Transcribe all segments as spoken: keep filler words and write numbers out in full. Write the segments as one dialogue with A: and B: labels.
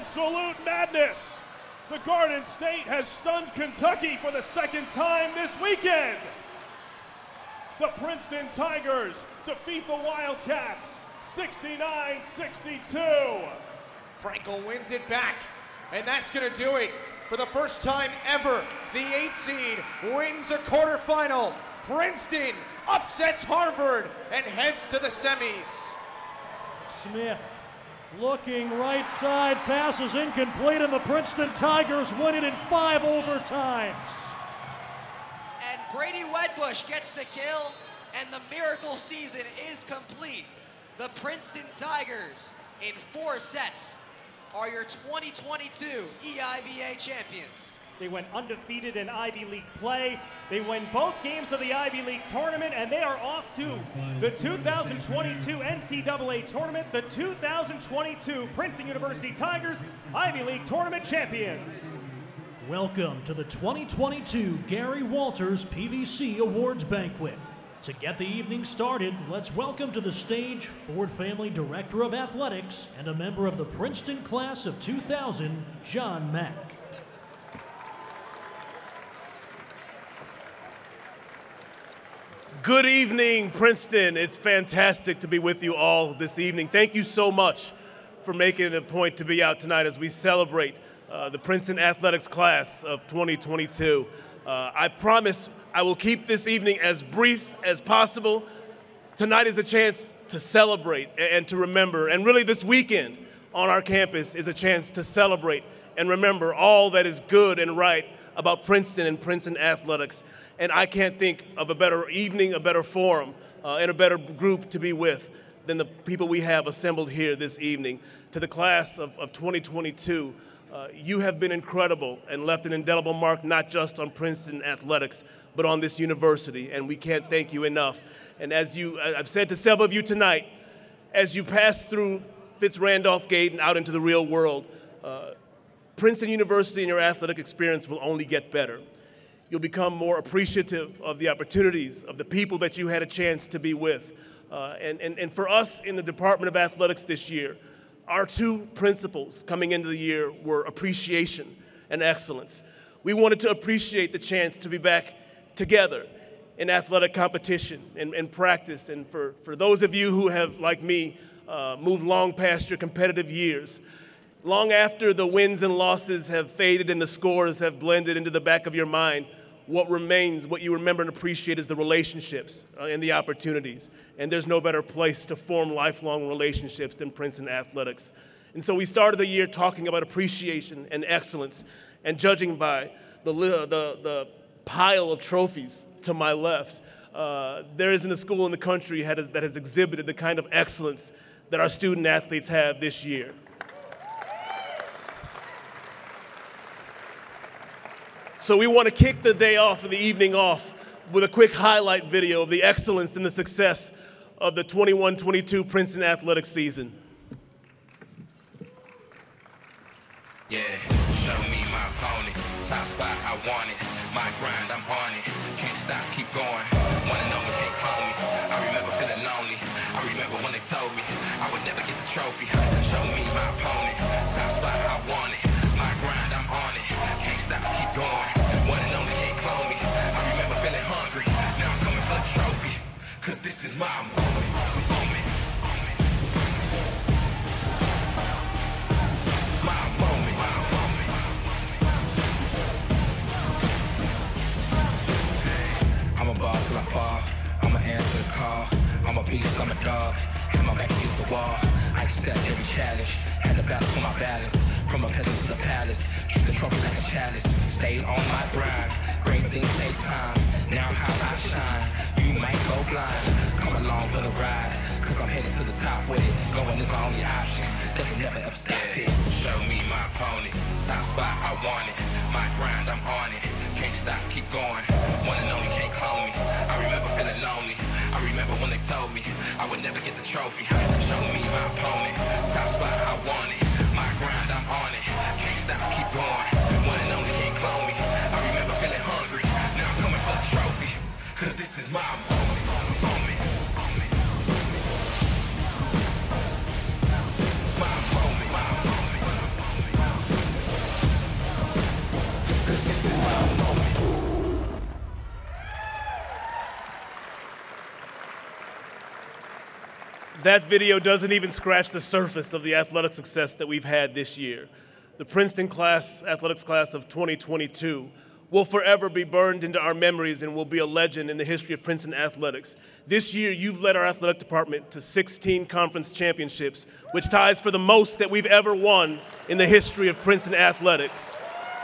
A: absolute madness. The Garden State has stunned Kentucky for the second time this weekend. The Princeton Tigers defeat the Wildcats sixty-nine sixty-two.
B: Frankel wins it back, and that's going to do it. For the first time ever, the eight seed wins a quarterfinal. Princeton upsets Harvard and heads to the semis.
C: Smith looking right side, pass is incomplete, and the Princeton Tigers win it in five overtimes.
D: And Brady Wedbush gets the kill, and the miracle season is complete. The Princeton Tigers, in four sets, are your twenty twenty-two E I V A champions.
E: They went undefeated in Ivy League play. They win both games of the Ivy League tournament, and they are off to the two thousand twenty-two N C double A tournament, the two thousand twenty-two Princeton University Tigers Ivy League tournament champions.
C: Welcome to the twenty twenty-two Gary Walters P V C Awards Banquet. To get the evening started, let's welcome to the stage Ford Family Director of Athletics and a member of the Princeton class of two thousand, John Mack.
F: Good evening, Princeton. It's fantastic to be with you all this evening. Thank you so much for making it a point to be out tonight as we celebrate uh, the Princeton Athletics class of twenty twenty-two. Uh, I promise I will keep this evening as brief as possible. Tonight is a chance to celebrate and to remember, and really this weekend on our campus is a chance to celebrate and remember all that is good and right about Princeton and Princeton athletics. And I can't think of a better evening, a better forum, uh, and a better group to be with than the people we have assembled here this evening. To the class of, of twenty twenty-two, uh, you have been incredible and left an indelible mark not just on Princeton athletics, but on this university, and we can't thank you enough. And as you, I've said to several of you tonight, as you pass through Fitz-Randolph Gate and out into the real world, uh, Princeton University and your athletic experience will only get better. You'll become more appreciative of the opportunities, of the people that you had a chance to be with. Uh, and, and, and for us in the Department of Athletics this year, our two principles coming into the year were appreciation and excellence. We wanted to appreciate the chance to be back together in athletic competition and, and practice. And for, for those of you who have, like me, uh, moved long past your competitive years, long after the wins and losses have faded and the scores have blended into the back of your mind, what remains, what you remember and appreciate is the relationships uh, and the opportunities. And there's no better place to form lifelong relationships than Princeton athletics. And so we started the year talking about appreciation and excellence, and judging by the, the, the pile of trophies to my left, uh, there isn't a school in the country that has, that has exhibited the kind of excellence that our student athletes have this year. So we want to kick the day off and the evening off with a quick highlight video of the excellence and the success of the twenty-one twenty-two Princeton athletics season.
G: Yeah, show me my opponent. Top spot, I want it. My grind, I'm on it. Can't stop, keep going. Wanna know me, can't call me. I remember feeling lonely. I remember when they told me I would never get the trophy. Show me my opponent. Top spot, I want it. My grind, I'm on it. Can't stop, keep going. One and only, can't clone me. I remember feeling hungry. Now I'm coming for the trophy. Cause this is my moment. Moment. My moment. My moment. I'm a ball till I fall. I'ma answer the call. I'm a beast, I'm a dog. Hit my back against the wall. I accept every challenge. Had to battle for my balance. From a peasant to the palace. Treat the trophy like a chalice. Stayed on my grind. Great things take time. Now how I shine. You might go blind. Come along for the ride. Cause I'm headed to the top with it. Going is my only option. They can never ever stop yeah. this. Show me my opponent. Top spot, I want it. My grind, I'm on it. Can't stop, keep going. One and only, can't clone me. I remember feeling lonely. I remember when they told me I would never get the trophy. Show me my opponent. Top spot, I want it. My grind, I'm on it. Can't stop, keep going. One and only, can't clone me. I remember feeling hungry. Now I'm coming for the trophy. Cause this is my moment. Moment. My moment. My moment.
F: That video doesn't even scratch the surface of the athletic success that we've had this year. The Princeton class, athletics class of twenty twenty-two will forever be burned into our memories and will be a legend in the history of Princeton athletics. This year, you've led our athletic department to sixteen conference championships, which ties for the most that we've ever won in the history of Princeton athletics.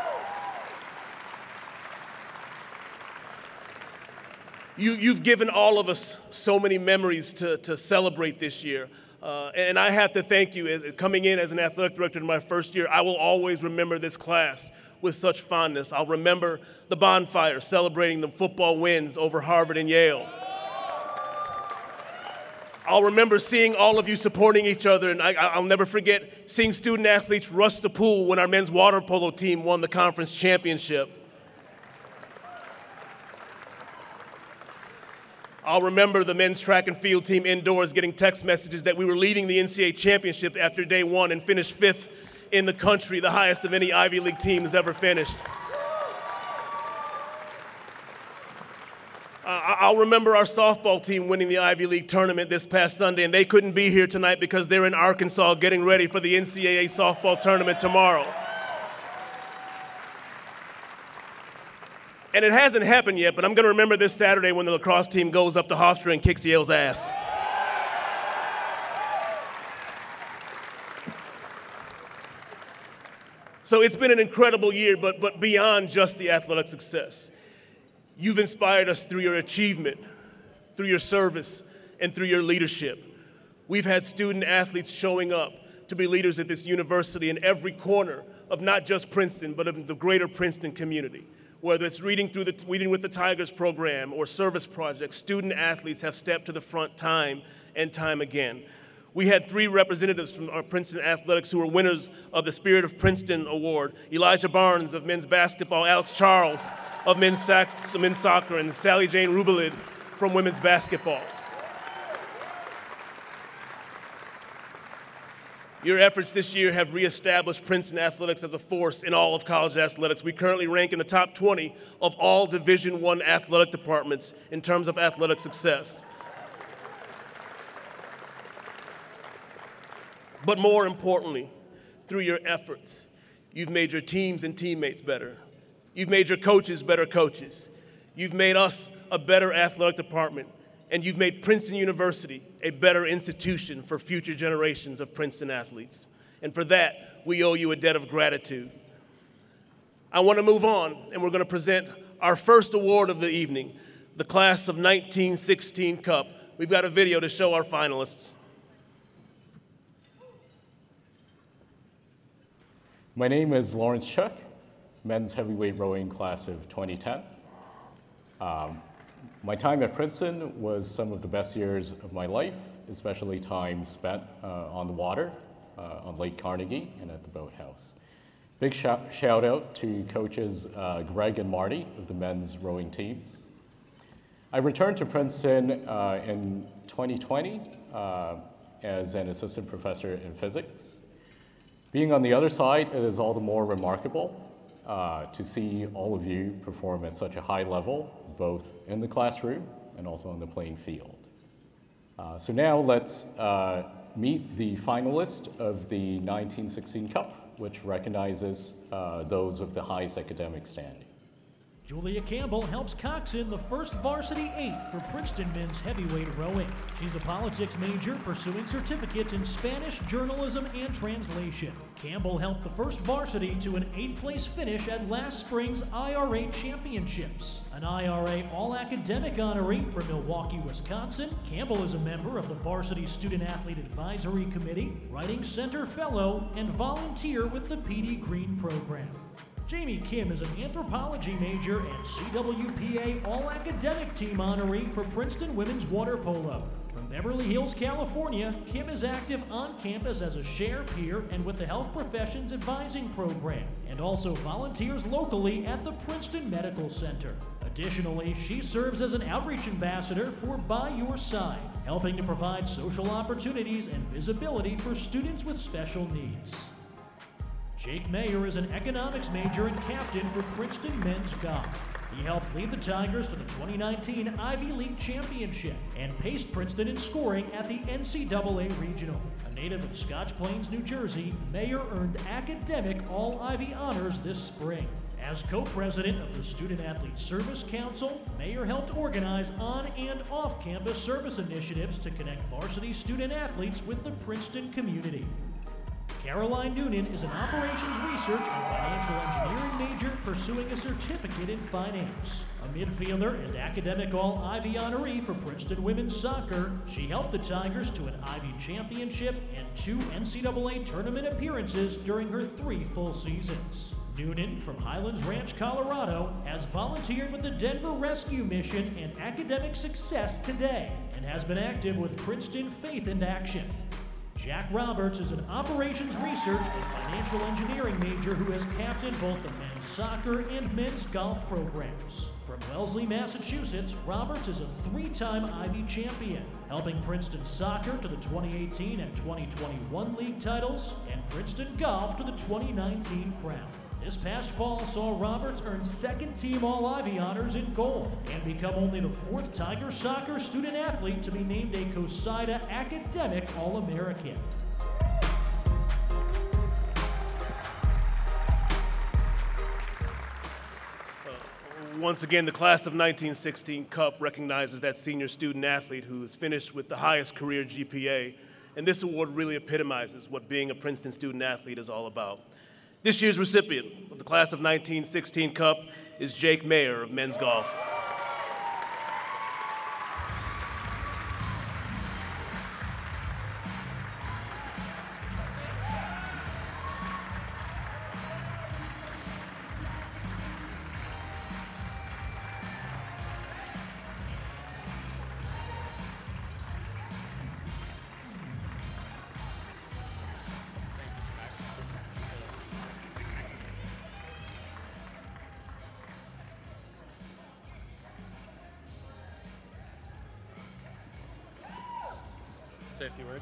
F: You, you've given all of us so many memories to, to celebrate this year. Uh, and I have to thank you. As, coming in as an athletic director in my first year, I will always remember this class with such fondness. I'll remember the bonfire celebrating the football wins over Harvard and Yale. I'll remember seeing all of you supporting each other, and I, I'll never forget seeing student athletes rush the pool when our men's water polo team won the conference championship. I'll remember the men's track and field team indoors getting text messages that we were leading the N C double A championship after day one and finished fifth in the country, the highest of any Ivy League team has ever finished. Uh, I'll remember our softball team winning the Ivy League tournament this past Sunday, and they couldn't be here tonight because they're in Arkansas getting ready for the N C double A softball tournament tomorrow. And it hasn't happened yet, but I'm going to remember this Saturday when the lacrosse team goes up to Hofstra and kicks Yale's ass. So it's been an incredible year, but, but beyond just the athletic success. You've inspired us through your achievement, through your service, and through your leadership. We've had student athletes showing up to be leaders at this university in every corner of not just Princeton, but of the greater Princeton community. Whether it's reading through the Reading with the Tigers program or service projects, student athletes have stepped to the front time and time again. We had three representatives from our Princeton athletics who were winners of the Spirit of Princeton Award. Elijah Barnes of men's basketball, Alex Charles of men's, sac men's soccer, and Sally Jane Rubelid from women's basketball. Your efforts this year have reestablished Princeton athletics as a force in all of college athletics. We currently rank in the top twenty of all Division I athletic departments in terms of athletic success. But more importantly, through your efforts, you've made your teams and teammates better. You've made your coaches better coaches. You've made us a better athletic department. And you've made Princeton University a better institution for future generations of Princeton athletes. And for that, we owe you a debt of gratitude. I want to move on, and we're going to present our first award of the evening, the Class of nineteen sixteen Cup. We've got a video to show our finalists.
H: My name is Lawrence Chuck, men's heavyweight rowing class of twenty ten. Um, My time at Princeton was some of the best years of my life, especially time spent uh, on the water, uh, on Lake Carnegie and at the boathouse. Big sh shout out to coaches uh, Greg and Marty of the men's rowing teams. I returned to Princeton uh, in twenty twenty uh, as an assistant professor in physics. Being on the other side, it is all the more remarkable uh, to see all of you perform at such a high level, both in the classroom and also on the playing field. Uh, so now let's uh, meet the finalist of the nineteen sixteen Cup, which recognizes uh, those of the highest academic standing.
C: Julia Campbell helps coxswain the first varsity eight for Princeton men's heavyweight rowing. She's a politics major pursuing certificates in Spanish, journalism, and translation. Campbell helped the first varsity to an eighth place finish at last spring's I R A Championships. An I R A All-Academic honoree from Milwaukee, Wisconsin, Campbell is a member of the Varsity Student Athlete Advisory Committee, Writing Center Fellow, and volunteer with the P D Green program. Jamie Kim is an anthropology major and C W P A All-Academic Team honoree for Princeton Women's Water Polo. From Beverly Hills, California, Kim is active on campus as a share peer and with the Health Professions Advising Program, and also volunteers locally at the Princeton Medical Center. Additionally, she serves as an outreach ambassador for By Your Side, helping to provide social opportunities and visibility for students with special needs. Jake Mayer is an economics major and captain for Princeton men's golf. He helped lead the Tigers to the twenty nineteen Ivy League Championship and paced Princeton in scoring at the N C double A Regional. A native of Scotch Plains, New Jersey, Mayer earned academic All-Ivy honors this spring. As co-president of the Student Athlete Service Council, Mayer helped organize on- and off-campus service initiatives to connect varsity student athletes with the Princeton community. Caroline Noonan is an operations research and financial engineering major pursuing a certificate in finance. A midfielder and academic All-Ivy honoree for Princeton women's soccer, she helped the Tigers to an Ivy championship and two N C double A tournament appearances during her three full seasons. Noonan, from Highlands Ranch, Colorado, has volunteered with the Denver Rescue Mission and Academic Success Today and has been active with Princeton Faith in Action. Jack Roberts is an operations research and financial engineering major who has captained both the men's soccer and men's golf programs. From Wellesley, Massachusetts, Roberts is a three-time Ivy champion, helping Princeton soccer to the twenty eighteen and twenty twenty-one league titles and Princeton golf to the twenty nineteen crown. This past fall saw Roberts earn second-team All-Ivy honors in gold and become only the fourth Tiger soccer student athlete to be named a COSIDA Academic All-American.
F: Once again, the class of nineteen sixteen Cup recognizes that senior student athlete who has finished with the highest career G P A, and this award really epitomizes what being a Princeton student athlete is all about. This year's recipient of the class of nineteen sixteen Cup is Jake Mayer of men's golf.
I: Say a few words.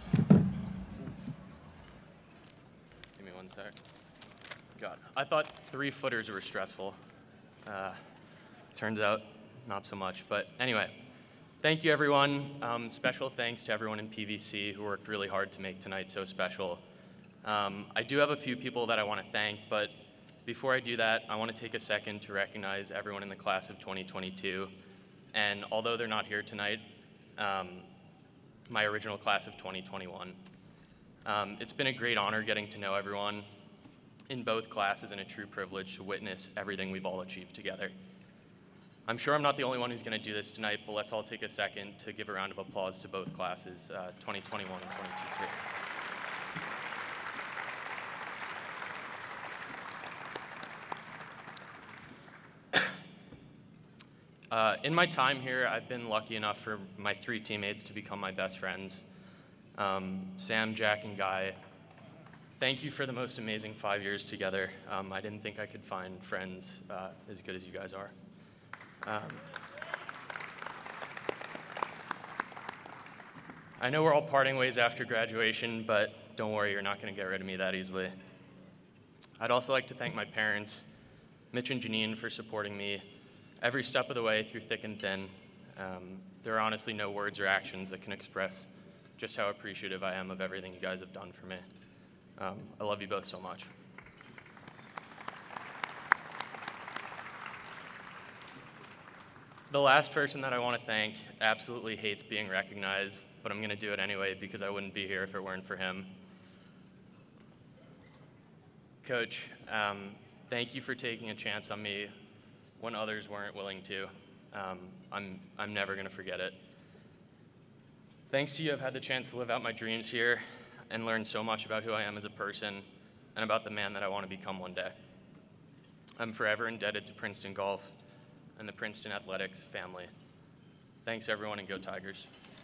I: Give me one sec. God, I thought three footers were stressful. Uh, turns out, not so much. But anyway, thank you everyone. Um, special thanks to everyone in P V C who worked really hard to make tonight so special. Um, I do have a few people that I want to thank, but before I do that, I want to take a second to recognize everyone in the class of twenty twenty-two. And although they're not here tonight, um, my original class of twenty twenty-one. Um, it's been a great honor getting to know everyone in both classes and a true privilege to witness everything we've all achieved together. I'm sure I'm not the only one who's going to do this tonight, but let's all take a second to give a round of applause to both classes, uh, twenty twenty-one and twenty twenty-two. Uh, in my time here, I've been lucky enough for my three teammates to become my best friends. Um, Sam, Jack, and Guy, thank you for the most amazing five years together. Um, I didn't think I could find friends uh, as good as you guys are. Um, I know we're all parting ways after graduation, but don't worry, you're not going to get rid of me that easily. I'd also like to thank my parents, Mitch and Janine, for supporting me every step of the way through thick and thin. Um, there are honestly no words or actions that can express just how appreciative I am of everything you guys have done for me. Um, I love you both so much. The last person that I want to thank absolutely hates being recognized, but I'm going to do it anyway because I wouldn't be here if it weren't for him. Coach, um, thank you for taking a chance on me when others weren't willing to. Um, I'm, I'm never gonna forget it. Thanks to you, I've had the chance to live out my dreams here and learn so much about who I am as a person and about the man that I want to become one day. I'm forever indebted to Princeton Golf and the Princeton Athletics family. Thanks everyone, and go Tigers.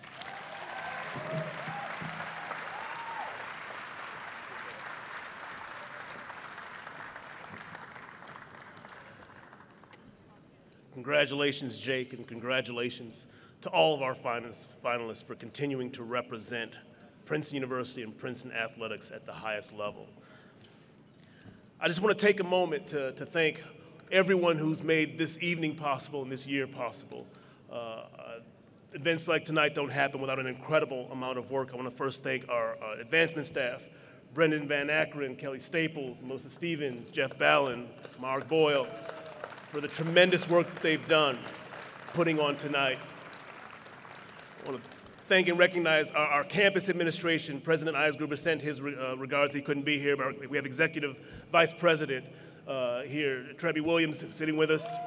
F: Congratulations, Jake, and congratulations to all of our finalists, finalists for continuing to represent Princeton University and Princeton athletics at the highest level. I just want to take a moment to, to thank everyone who's made this evening possible and this year possible. Uh, uh, events like tonight don't happen without an incredible amount of work. I want to first thank our uh, advancement staff, Brendan Van Akron, Kelly Staples, Melissa Stevens, Jeff Ballin, Mark Boyle, for the tremendous work that they've done putting on tonight. I want to thank and recognize our, our campus administration. President Eisgruber sent his uh, regards. He couldn't be here, but we have Executive Vice President uh, here, Treby Williams, sitting with us.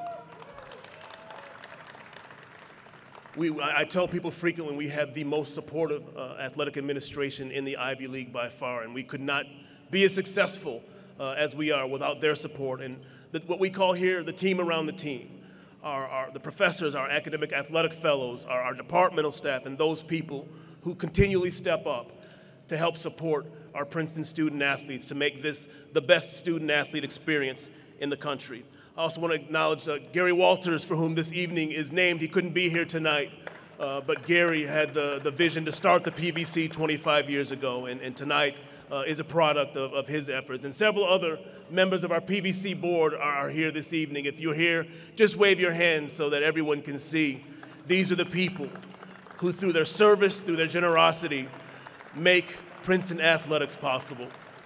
F: We, I, I tell people frequently we have the most supportive uh, athletic administration in the Ivy League by far, and we could not be as successful uh, as we are without their support. And the, what we call here the team around the team. Our, our, the professors, our academic athletic fellows, our, our departmental staff, and those people who continually step up to help support our Princeton student athletes to make this the best student athlete experience in the country. I also want to acknowledge uh, Gary Walters, for whom this evening is named. He couldn't be here tonight, uh, but Gary had the, the vision to start the P V C twenty-five years ago, and, and tonight uh, is a product of, of his efforts. And several other members of our P V C board are, are here this evening. If you're here, just wave your hand so that everyone can see. These are the people who, through their service, through their generosity, make Princeton athletics possible.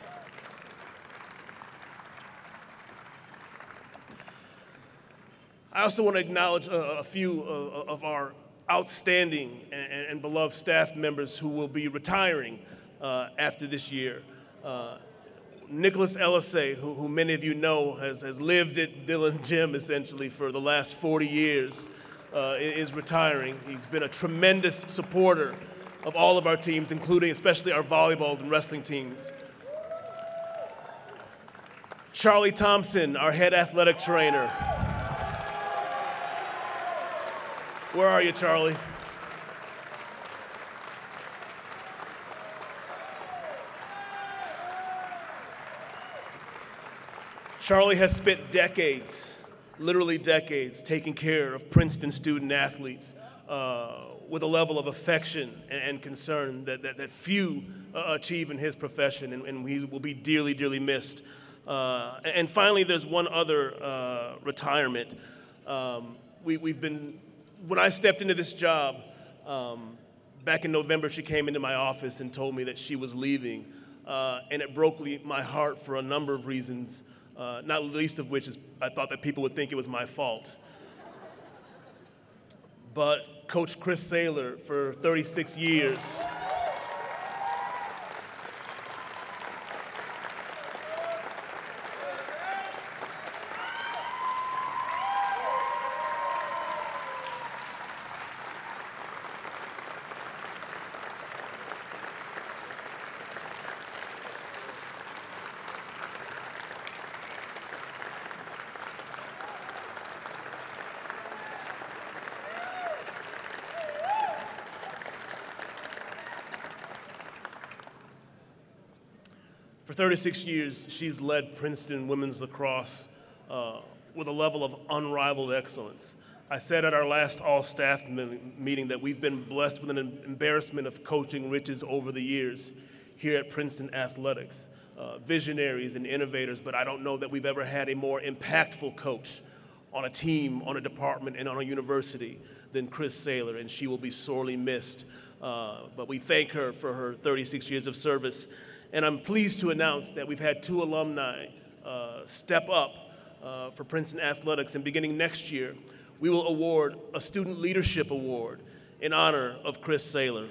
F: I also want to acknowledge a, a few uh, of our outstanding and, and beloved staff members who will be retiring uh, after this year. Uh, Nicholas Ellisay, who, who many of you know has, has lived at Dillon Gym essentially for the last forty years, uh, is retiring. He's been a tremendous supporter of all of our teams, including especially our volleyball and wrestling teams. Charlie Thompson, our head athletic trainer. Where are you, Charlie? Charlie has spent decades, literally decades, taking care of Princeton student athletes uh, with a level of affection and, and concern that, that, that few uh, achieve in his profession, and, and he will be dearly, dearly missed. Uh, and finally, there's one other uh, retirement. Um, we, we've been When I stepped into this job, um, back in November, she came into my office and told me that she was leaving. Uh, and it broke my heart for a number of reasons, uh, not least of which is I thought that people would think it was my fault. But Coach Chris Saylor, for thirty-six years, For thirty-six years, she's led Princeton women's lacrosse uh, with a level of unrivaled excellence. I said at our last all-staff meeting that we've been blessed with an embarrassment of coaching riches over the years here at Princeton Athletics. Uh, visionaries and innovators, but I don't know that we've ever had a more impactful coach on a team, on a department, and on a university than Chris Saylor, and she will be sorely missed. Uh, but we thank her for her thirty-six years of service. And I'm pleased to announce that we've had two alumni uh, step up uh, for Princeton Athletics, and beginning next year, we will award a Student Leadership Award in honor of Chris Saylor.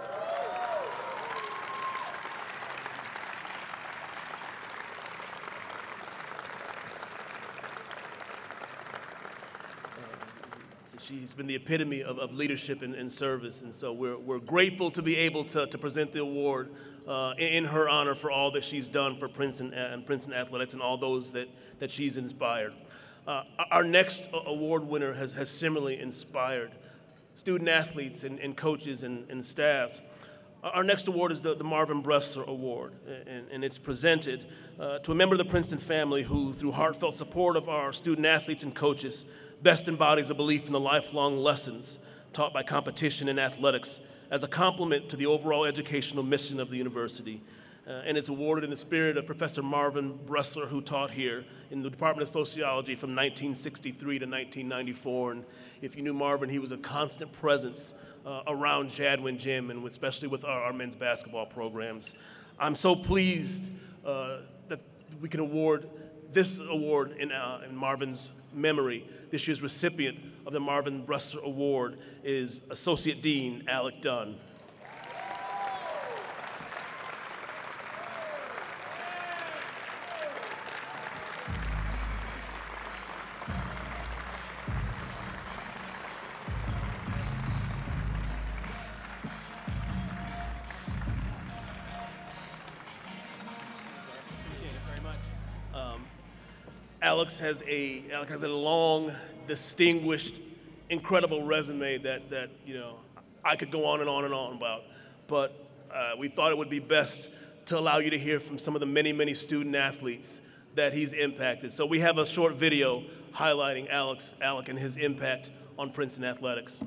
F: She's been the epitome of, of leadership and, and service, and so we're, we're grateful to be able to, to present the award uh, in, in her honor for all that she's done for Princeton and Princeton Athletics and all those that, that she's inspired. Uh, our next award winner has, has similarly inspired student athletes and, and coaches and, and staff. Our next award is the, the Marvin Bressler Award, and, and it's presented uh, to a member of the Princeton family who, through heartfelt support of our student athletes and coaches, best embodies a belief in the lifelong lessons taught by competition in athletics as a complement to the overall educational mission of the university. uh, and it's awarded in the spirit of Professor Marvin Bressler, who taught here in the Department of Sociology from nineteen sixty-three to nineteen ninety-four. And if you knew Marvin, he was a constant presence uh, around Jadwin Gym, and especially with our, our men's basketball programs. I'm so pleased uh, that we can award this award in, uh, in Marvin's memory. This year's recipient of the Marvin Bressler Award is Associate Dean Alec Dunn. Alex has a Alex has a long, distinguished, incredible resume that that you know I could go on and on and on about. But uh, we thought it would be best to allow you to hear from some of the many, many student athletes that he's impacted. So we have a short video highlighting Alex, Alec and his impact on Princeton athletics.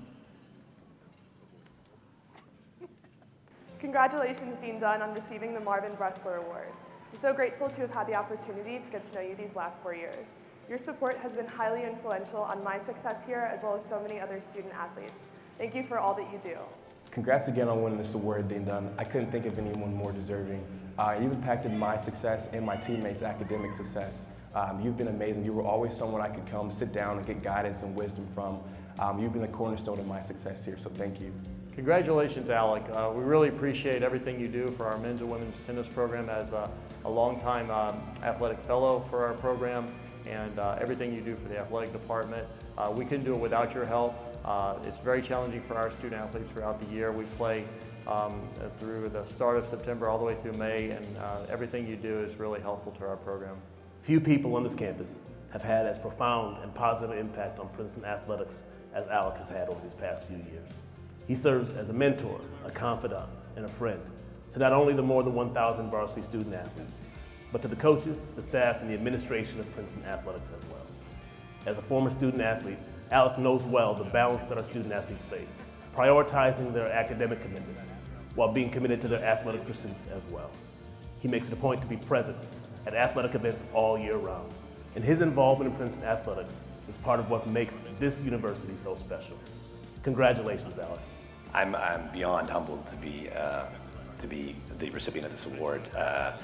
J: Congratulations, Dean Dunn, on receiving the Marvin Bressler Award. I'm so grateful to have had the opportunity to get to know you these last four years. Your support has been highly influential on my success here, as well as so many other student athletes. Thank you for all that you do.
K: Congrats again on winning this award, Dean Dunn. I couldn't think of anyone more deserving. Uh, you've impacted my success and my teammates' academic success. Um, you've been amazing. You were always someone I could come sit down and get guidance and wisdom from. Um, you've been the cornerstone of my success here, so thank you.
L: Congratulations, Alec. Uh, we really appreciate everything you do for our men's and women's tennis program as a, a longtime um, athletic fellow for our program, and uh, everything you do for the athletic department. Uh, we couldn't do it without your help. Uh, it's very challenging for our student athletes throughout the year. We play um, through the start of September all the way through May, and uh, everything you do is really helpful to our program.
F: Few people on this campus have had as profound and positive impact on Princeton athletics as Alec has had over these past few years. He serves as a mentor, a confidant, and a friend to not only the more than one thousand varsity student athletes, but to the coaches, the staff, and the administration of Princeton athletics as well. As a former student athlete, Alec knows well the balance that our student athletes face, prioritizing their academic commitments while being committed to their athletic pursuits as well. He makes it a point to be present at athletic events all year round, and his involvement in Princeton athletics is part of what makes this university so special. Congratulations, Alec.
M: I'm, I'm beyond humbled to be, uh, to be the recipient of this award. Uh,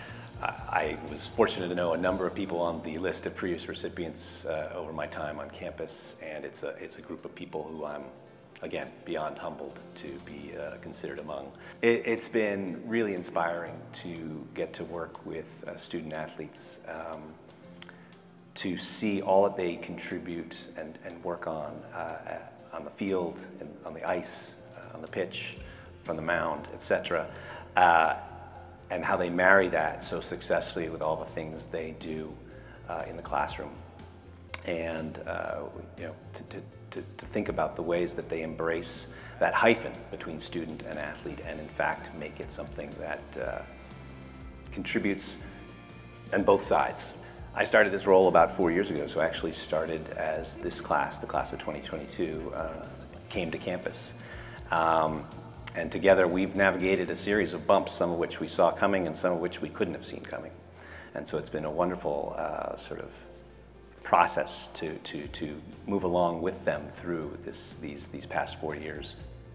M: I was fortunate to know a number of people on the list of previous recipients uh, over my time on campus, and it's a, it's a group of people who I'm, again, beyond humbled to be uh, considered among. It, it's been really inspiring to get to work with uh, student athletes, um, to see all that they contribute and, and work on uh, on the field, and on the ice, uh, on the pitch, from the mound, et cetera, uh, and how they marry that so successfully with all the things they do uh, in the classroom. And uh, you know, to, to, to, to think about the ways that they embrace that hyphen between student and athlete, and in fact make it something that uh, contributes on both sides. I started this role about four years ago, so I actually started as this class, the class of twenty twenty-two, uh, came to campus. Um, and together we've navigated a series of bumps, some of which we saw coming and some of which we couldn't have seen coming. And so it's been a wonderful uh, sort of process to, to, to move along with them through this, these, these past four years.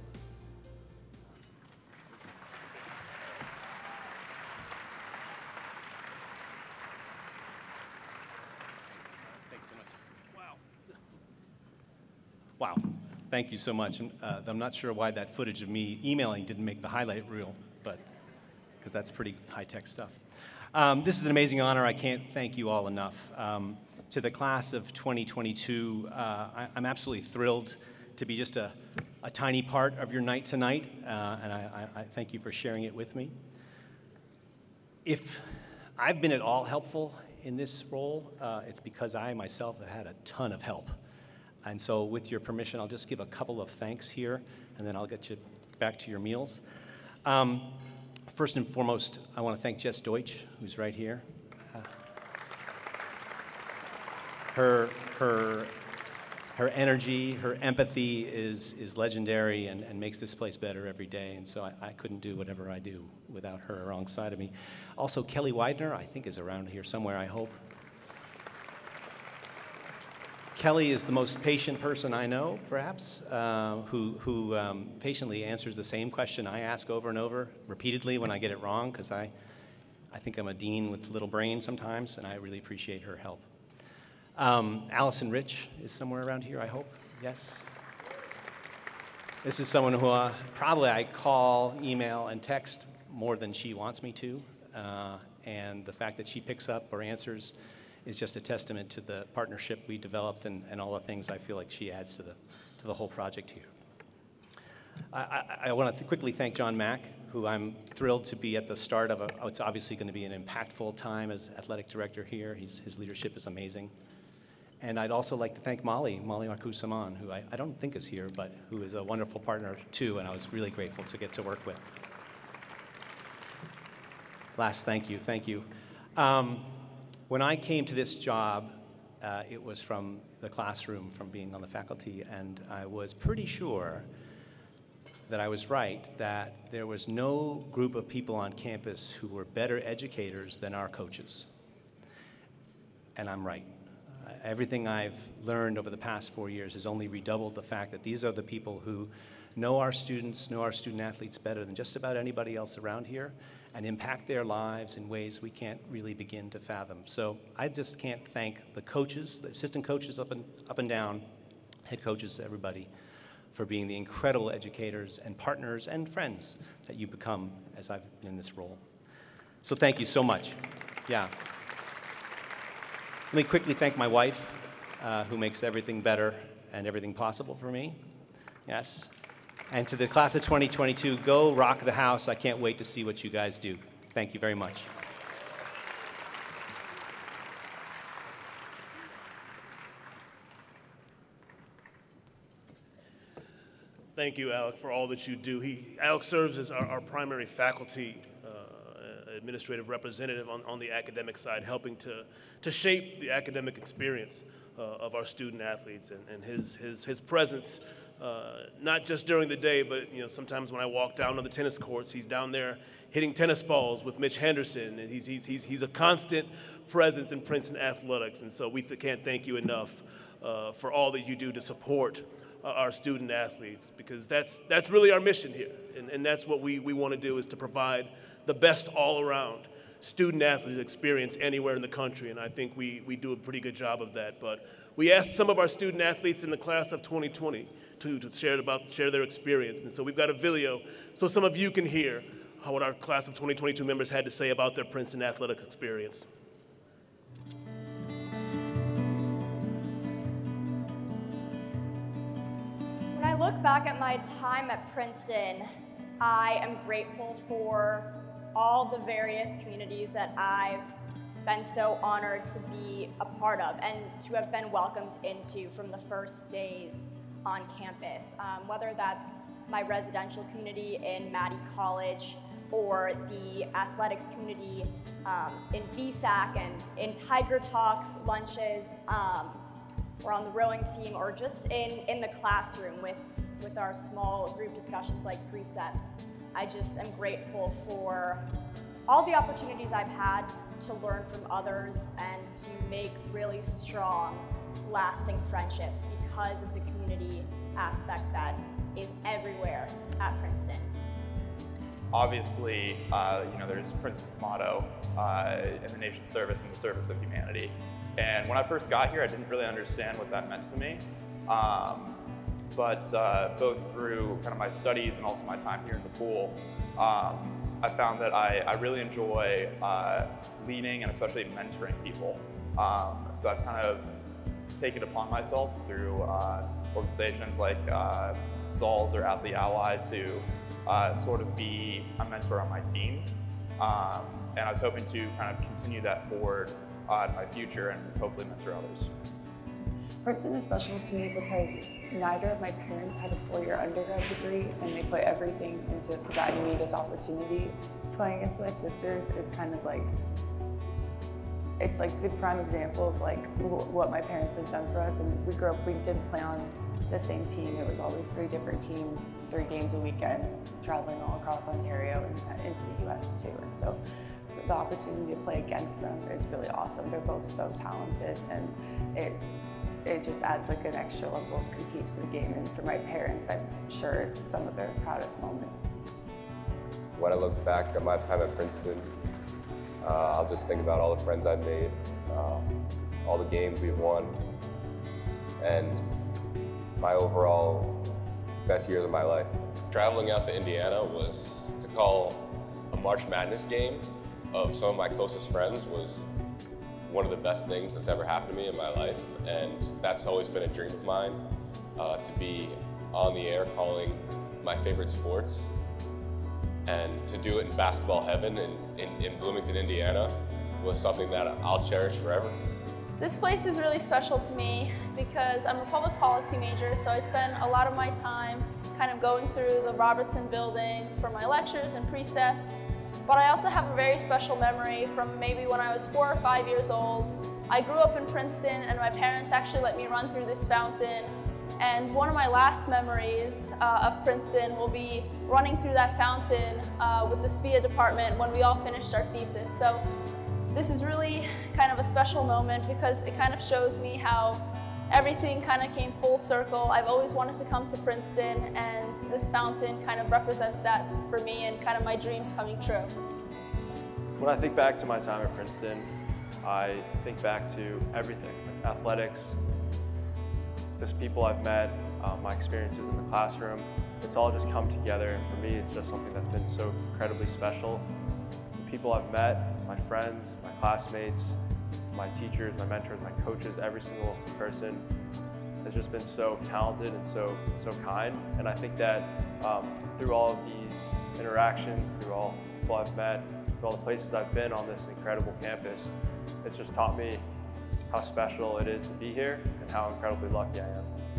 N: Wow, thank you so much. And uh, I'm not sure why that footage of me emailing didn't make the highlight reel, but because that's pretty high-tech stuff. Um, this is an amazing honor. I can't thank you all enough. Um, to the class of twenty twenty-two, uh, I, I'm absolutely thrilled to be just a, a tiny part of your night tonight, uh, and I, I, I thank you for sharing it with me. If I've been at all helpful in this role, uh, it's because I myself have had a ton of help. And so with your permission, I'll just give a couple of thanks here, and then I'll get you back to your meals. Um, first and foremost, I want to thank Jess Deutsch, who's right here. Uh, her, her her energy, her empathy is, is legendary and, and makes this place better every day. And so I, I couldn't do whatever I do without her alongside of me. Also, Kelly Widener, I think, is around here somewhere, I hope. Kelly is the most patient person I know, perhaps, uh, who, who um, patiently answers the same question I ask over and over, repeatedly when I get it wrong, because I, I think I'm a dean with little brain sometimes, and I really appreciate her help. Um, Allison Rich is somewhere around here, I hope. Yes? This is someone who uh, probably I call, email, and text more than she wants me to, uh, and the fact that she picks up or answers is just a testament to the partnership we developed and, and all the things I feel like she adds to the, to the whole project here. I, I, I want to th quickly thank John Mack, who I'm thrilled to be at the start of a, oh, it's obviously going to be an impactful time as athletic director here. He's, his leadership is amazing. And I'd also like to thank Molly, Molly Marcoux-Saman, who I, I don't think is here, but who is a wonderful partner too, and I was really grateful to get to work with. Last thank you, thank you. Um, When I came to this job, uh, it was from the classroom, from being on the faculty, and I was pretty sure that I was right, that there was no group of people on campus who were better educators than our coaches. And I'm right. Uh, everything I've learned over the past four years has only redoubled the fact that these are the people who know our students, know our student athletes better than just about anybody else around here, and impact their lives in ways we can't really begin to fathom. So I just can't thank the coaches, the assistant coaches up and, up and down, head coaches, everybody, for being the incredible educators and partners and friends that you become as I've been in this role. So thank you so much. Yeah. Let me quickly thank my wife, uh, who makes everything better and everything possible for me. Yes. And to the class of twenty twenty-two, go rock the house. I can't wait to see what you guys do. Thank you very much.
F: Thank you, Alec, for all that you do. He, Alec serves as our, our primary faculty uh, administrative representative on, on the academic side, helping to, to shape the academic experience uh, of our student athletes, and, and his, his, his presence Uh, not just during the day, but you know, sometimes when I walk down on the tennis courts, he's down there hitting tennis balls with Mitch Henderson, and he's, he's, he's, he's a constant presence in Princeton athletics, and so we th can't thank you enough uh, for all that you do to support uh, our student athletes, because that's, that's really our mission here, and, and that's what we, we want to do, is to provide the best all-around student athlete experience anywhere in the country, and I think we, we do a pretty good job of that. But we asked some of our student athletes in the class of twenty twenty to, to share, about, share their experience, and so we've got a video so some of you can hear how, what our class of twenty twenty-two members had to say about their Princeton athletics experience.
O: When I look back at my time at Princeton, I am grateful for all the various communities that I've been so honored to be a part of and to have been welcomed into from the first days on campus. Um, whether that's my residential community in Mattey College, or the athletics community um, in V SAC and in Tiger Talks lunches, um, or on the rowing team, or just in, in the classroom with, with our small group discussions like precepts. I just am grateful for all the opportunities I've had to learn from others and to make really strong, lasting friendships because of the community aspect that is everywhere at Princeton.
P: Obviously, uh, you know, there's Princeton's motto, uh, in the nation's service, in the service of humanity. And when I first got here, I didn't really understand what that meant to me. Um, but uh, both through kind of my studies and also my time here in the pool, um, I found that I, I really enjoy uh, leading and especially mentoring people. Um, so I've kind of taken it upon myself through uh, organizations like uh, S O L S or Athlete Ally to uh, sort of be a mentor on my team. Um, and I was hoping to kind of continue that forward uh, in my future and hopefully mentor others.
Q: Princeton is special to me because neither of my parents had a four-year undergrad degree, and they put everything into providing me this opportunity. Playing against my sisters is kind of like it's like a good prime example of like what my parents had done for us. And we grew up, we didn't play on the same team. It was always three different teams, three games a weekend, traveling all across Ontario and into the U S too. And so the opportunity to play against them is really awesome. They're both so talented, and it it just adds like an extra level of compete to the game. And for my parents, I'm sure it's some of their proudest moments.
R: When I look back at my time at Princeton, uh, I'll just think about all the friends I've made, uh, all the games we've won, and my overall best years of my life.
S: Traveling out to Indiana was to call a March Madness game of some of my closest friends was one of the best things that's ever happened to me in my life, and that's always been a dream of mine, uh, to be on the air calling my favorite sports, and to do it in basketball heaven in, in, in Bloomington, Indiana was something that I'll cherish forever.
T: This place is really special to me because I'm a public policy major, so I spend a lot of my time kind of going through the Robertson building for my lectures and precepts. But I also have a very special memory from maybe when I was four or five years old. I grew up in Princeton, and my parents actually let me run through this fountain. And one of my last memories uh, of Princeton will be running through that fountain uh, with the S P I A department when we all finished our thesis. So this is really kind of a special moment because it kind of shows me how everything kind of came full circle. I've always wanted to come to Princeton, and this fountain kind of represents that for me and kind of my dreams coming true.
U: When I think back to my time at Princeton, I think back to everything, like athletics, the people I've met, uh, my experiences in the classroom. It's all just come together, and for me, it's just something that's been so incredibly special. The people I've met, my friends, my classmates, my teachers, my mentors, my coaches, every single person has just been so talented and so so kind. And I think that um, through all of these interactions, through all the people I've met, through all the places I've been on this incredible campus, it's just taught me how special it is to be here and how incredibly lucky I am.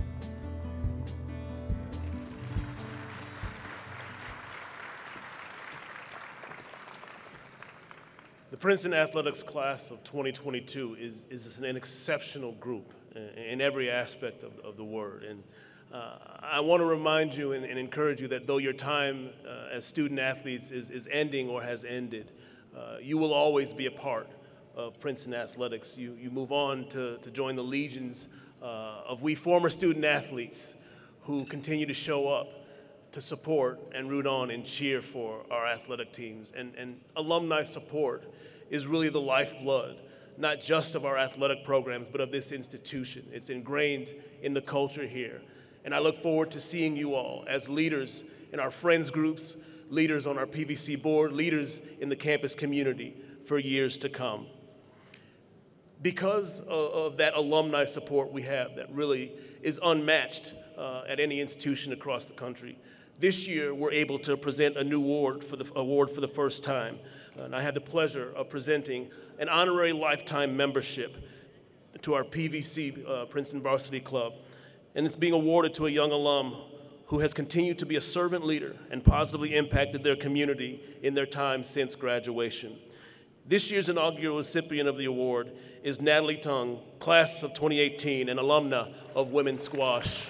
F: The Princeton Athletics class of twenty twenty-two is, is an exceptional group in every aspect of, of the word. And uh, I want to remind you and, and encourage you that though your time uh, as student athletes is, is ending or has ended, uh, you will always be a part of Princeton Athletics. You, you move on to, to join the legions uh, of we former student athletes who continue to show up to support and root on and cheer for our athletic teams. And, and alumni support is really the lifeblood, not just of our athletic programs, but of this institution. It's ingrained in the culture here. And I look forward to seeing you all as leaders in our friends groups, leaders on our P V C board, leaders in the campus community for years to come. Because of, of that alumni support we have that really is unmatched uh, at any institution across the country, this year, we're able to present a new award for the, award for the first time. And I had the pleasure of presenting an honorary lifetime membership to our P V C, uh, Princeton Varsity Club. And it's being awarded to a young alum who has continued to be a servant leader and positively impacted their community in their time since graduation. This year's inaugural recipient of the award is Natalie Tung, class of twenty eighteen, an alumna of women's squash.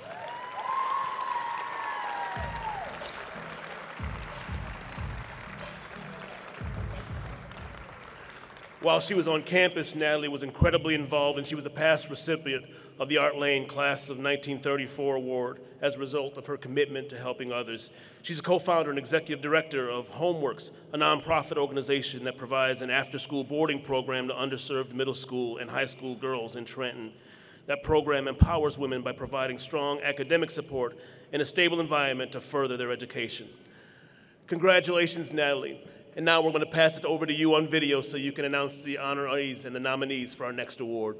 F: While she was on campus, Natalie was incredibly involved, and she was a past recipient of the Art Lane Class of nineteen thirty-four award as a result of her commitment to helping others. She's a co-founder and executive director of Homeworks, a nonprofit organization that provides an after-school boarding program to underserved middle school and high school girls in Trenton. That program empowers women by providing strong academic support and a stable environment to further their education. Congratulations, Natalie. And now we're going to pass it over to you on video so you can announce the honorees and the nominees for our next award.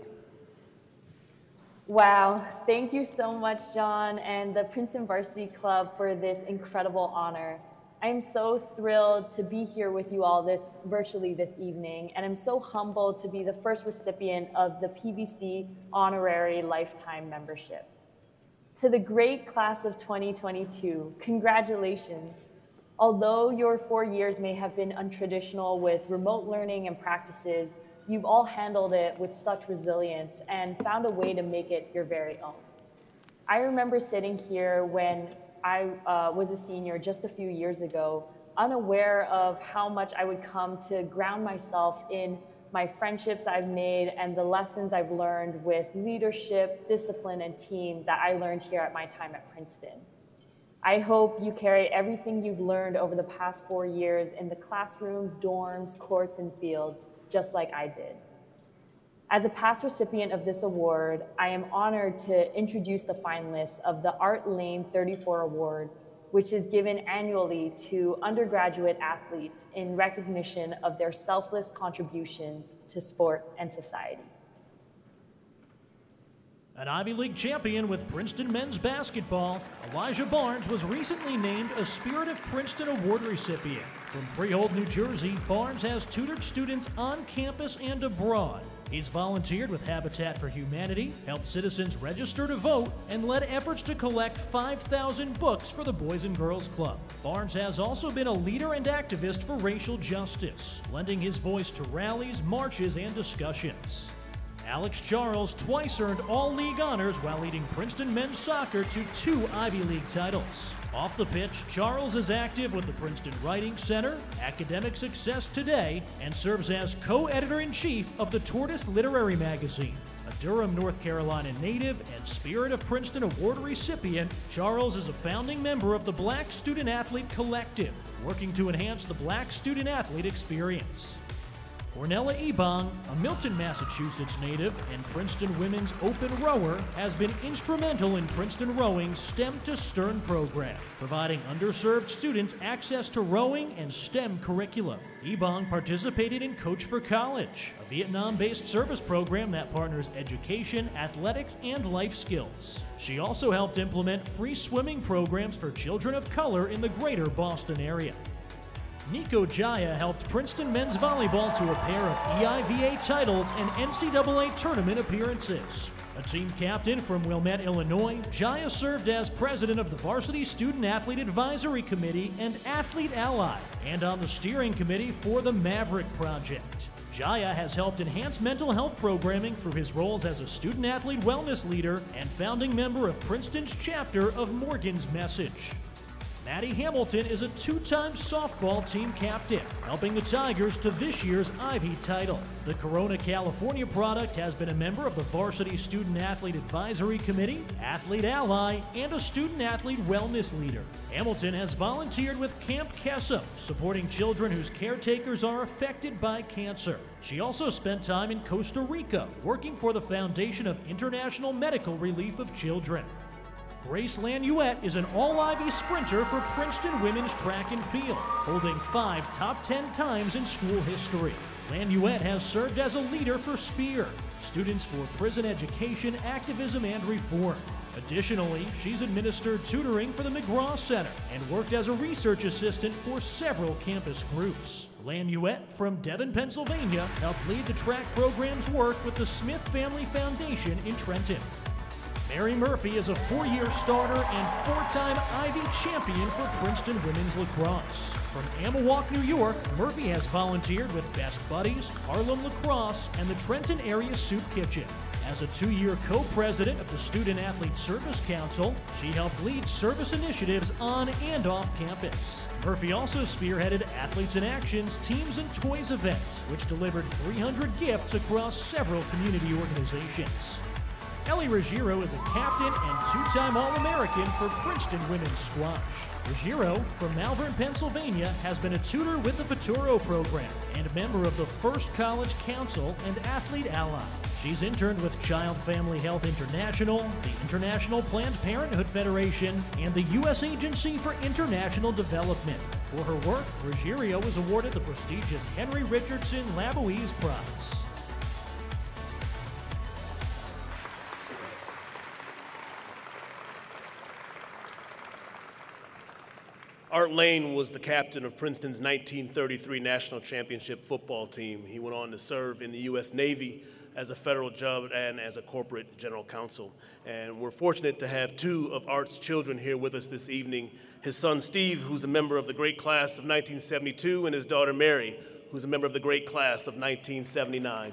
V: Wow, thank you so much, John, and the Princeton Varsity Club for this incredible honor. I am so thrilled to be here with you all this virtually this evening, and I'm so humbled to be the first recipient of the P V C Honorary Lifetime Membership. To the great class of twenty twenty-two, congratulations. Although your four years may have been untraditional with remote learning and practices, you've all handled it with such resilience and found a way to make it your very own. I remember sitting here when I uh, was a senior just a few years ago, unaware of how much I would come to ground myself in my friendships I've made and the lessons I've learned with leadership, discipline, and team that I learned here at my time at Princeton. I hope you carry everything you've learned over the past four years in the classrooms, dorms, courts, and fields, just like I did. As a past recipient of this award, I am honored to introduce the finalists of the Art Lane thirty-four Award, which is given annually to undergraduate athletes in recognition of their selfless contributions to sport and society.
C: An Ivy League champion with Princeton men's basketball, Elijah Barnes was recently named a Spirit of Princeton Award recipient. From Freehold, New Jersey, Barnes has tutored students on campus and abroad. He's volunteered with Habitat for Humanity, helped citizens register to vote, and led efforts to collect five thousand books for the Boys and Girls Club. Barnes has also been a leader and activist for racial justice, lending his voice to rallies, marches, and discussions. Alex Charles twice earned all-league honors while leading Princeton men's soccer to two Ivy League titles. Off the pitch, Charles is active with the Princeton Writing Center, Academic Success Today, and serves as co-editor-in-chief of the Tortoise Literary Magazine. A Durham, North Carolina native and Spirit of Princeton Award recipient, Charles is a founding member of the Black Student Athlete Collective, working to enhance the Black student athlete experience. Ornella Ebong, a Milton, Massachusetts native and Princeton women's open rower, has been instrumental in Princeton Rowing's STEM to Stern program, providing underserved students access to rowing and STEM curriculum. Ebong participated in Coach for College, a Vietnam-based service program that partners education, athletics, and life skills. She also helped implement free swimming programs for children of color in the greater Boston area. Nico Jaya helped Princeton men's volleyball to a pair of E I V A titles and N C double A tournament appearances. A team captain from Wilmette, Illinois, Jaya served as president of the Varsity Student Athlete Advisory Committee and Athlete Ally, and on the steering committee for the Maverick Project. Jaya has helped enhance mental health programming through his roles as a student athlete wellness leader and founding member of Princeton's chapter of Morgan's Message. Maddie Hamilton is a two-time softball team captain, helping the Tigers to this year's Ivy title. The Corona, California product has been a member of the Varsity Student Athlete Advisory Committee, Athlete Ally, and a student athlete wellness leader. Hamilton has volunteered with Camp Kesem, supporting children whose caretakers are affected by cancer. She also spent time in Costa Rica, working for the Foundation of International Medical Relief of Children. Grace Lanuette is an all-Ivy sprinter for Princeton women's track and field, holding five top ten times in school history. Lanuette has served as a leader for SPEAR, Students for Prison Education, Activism, and Reform. Additionally, she's administered tutoring for the McGraw Center and worked as a research assistant for several campus groups. Lanuette from Devon, Pennsylvania, helped lead the track program's work with the Smith Family Foundation in Trenton. Mary Murphy is a four-year starter and four-time Ivy champion for Princeton women's lacrosse. From Amawalk, New York, Murphy has volunteered with Best Buddies, Harlem Lacrosse, and the Trenton Area Soup Kitchen. As a two-year co-president of the Student Athlete Service Council, she helped lead service initiatives on and off campus. Murphy also spearheaded Athletes in Action's Teams and Toys event, which delivered three hundred gifts across several community organizations. Ellie Ruggiero is a captain and two-time All-American for Princeton women's squash. Ruggiero, from Malvern, Pennsylvania, has been a tutor with the Futuro program and a member of the First College Council and Athlete Ally. She's interned with Child Family Health International, the International Planned Parenthood Federation, and the U S Agency for International Development. For her work, Ruggiero was awarded the prestigious Henry Richardson Laboise Prize.
F: Art Lane was the captain of Princeton's nineteen thirty-three National Championship football team. He went on to serve in the U S Navy as a federal judge and as a corporate general counsel. And we're fortunate to have two of Art's children here with us this evening. His son Steve, who's a member of the great class of nineteen seventy-two, and his daughter Mary, who's a member of the great class of nineteen seventy-nine.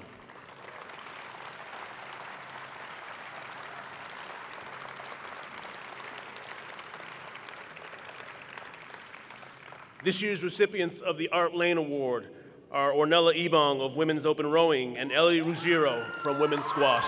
F: This year's recipients of the Art Lane Award are Ornella Ebong of Women's Open Rowing and Ellie Ruggiero from Women's Squash.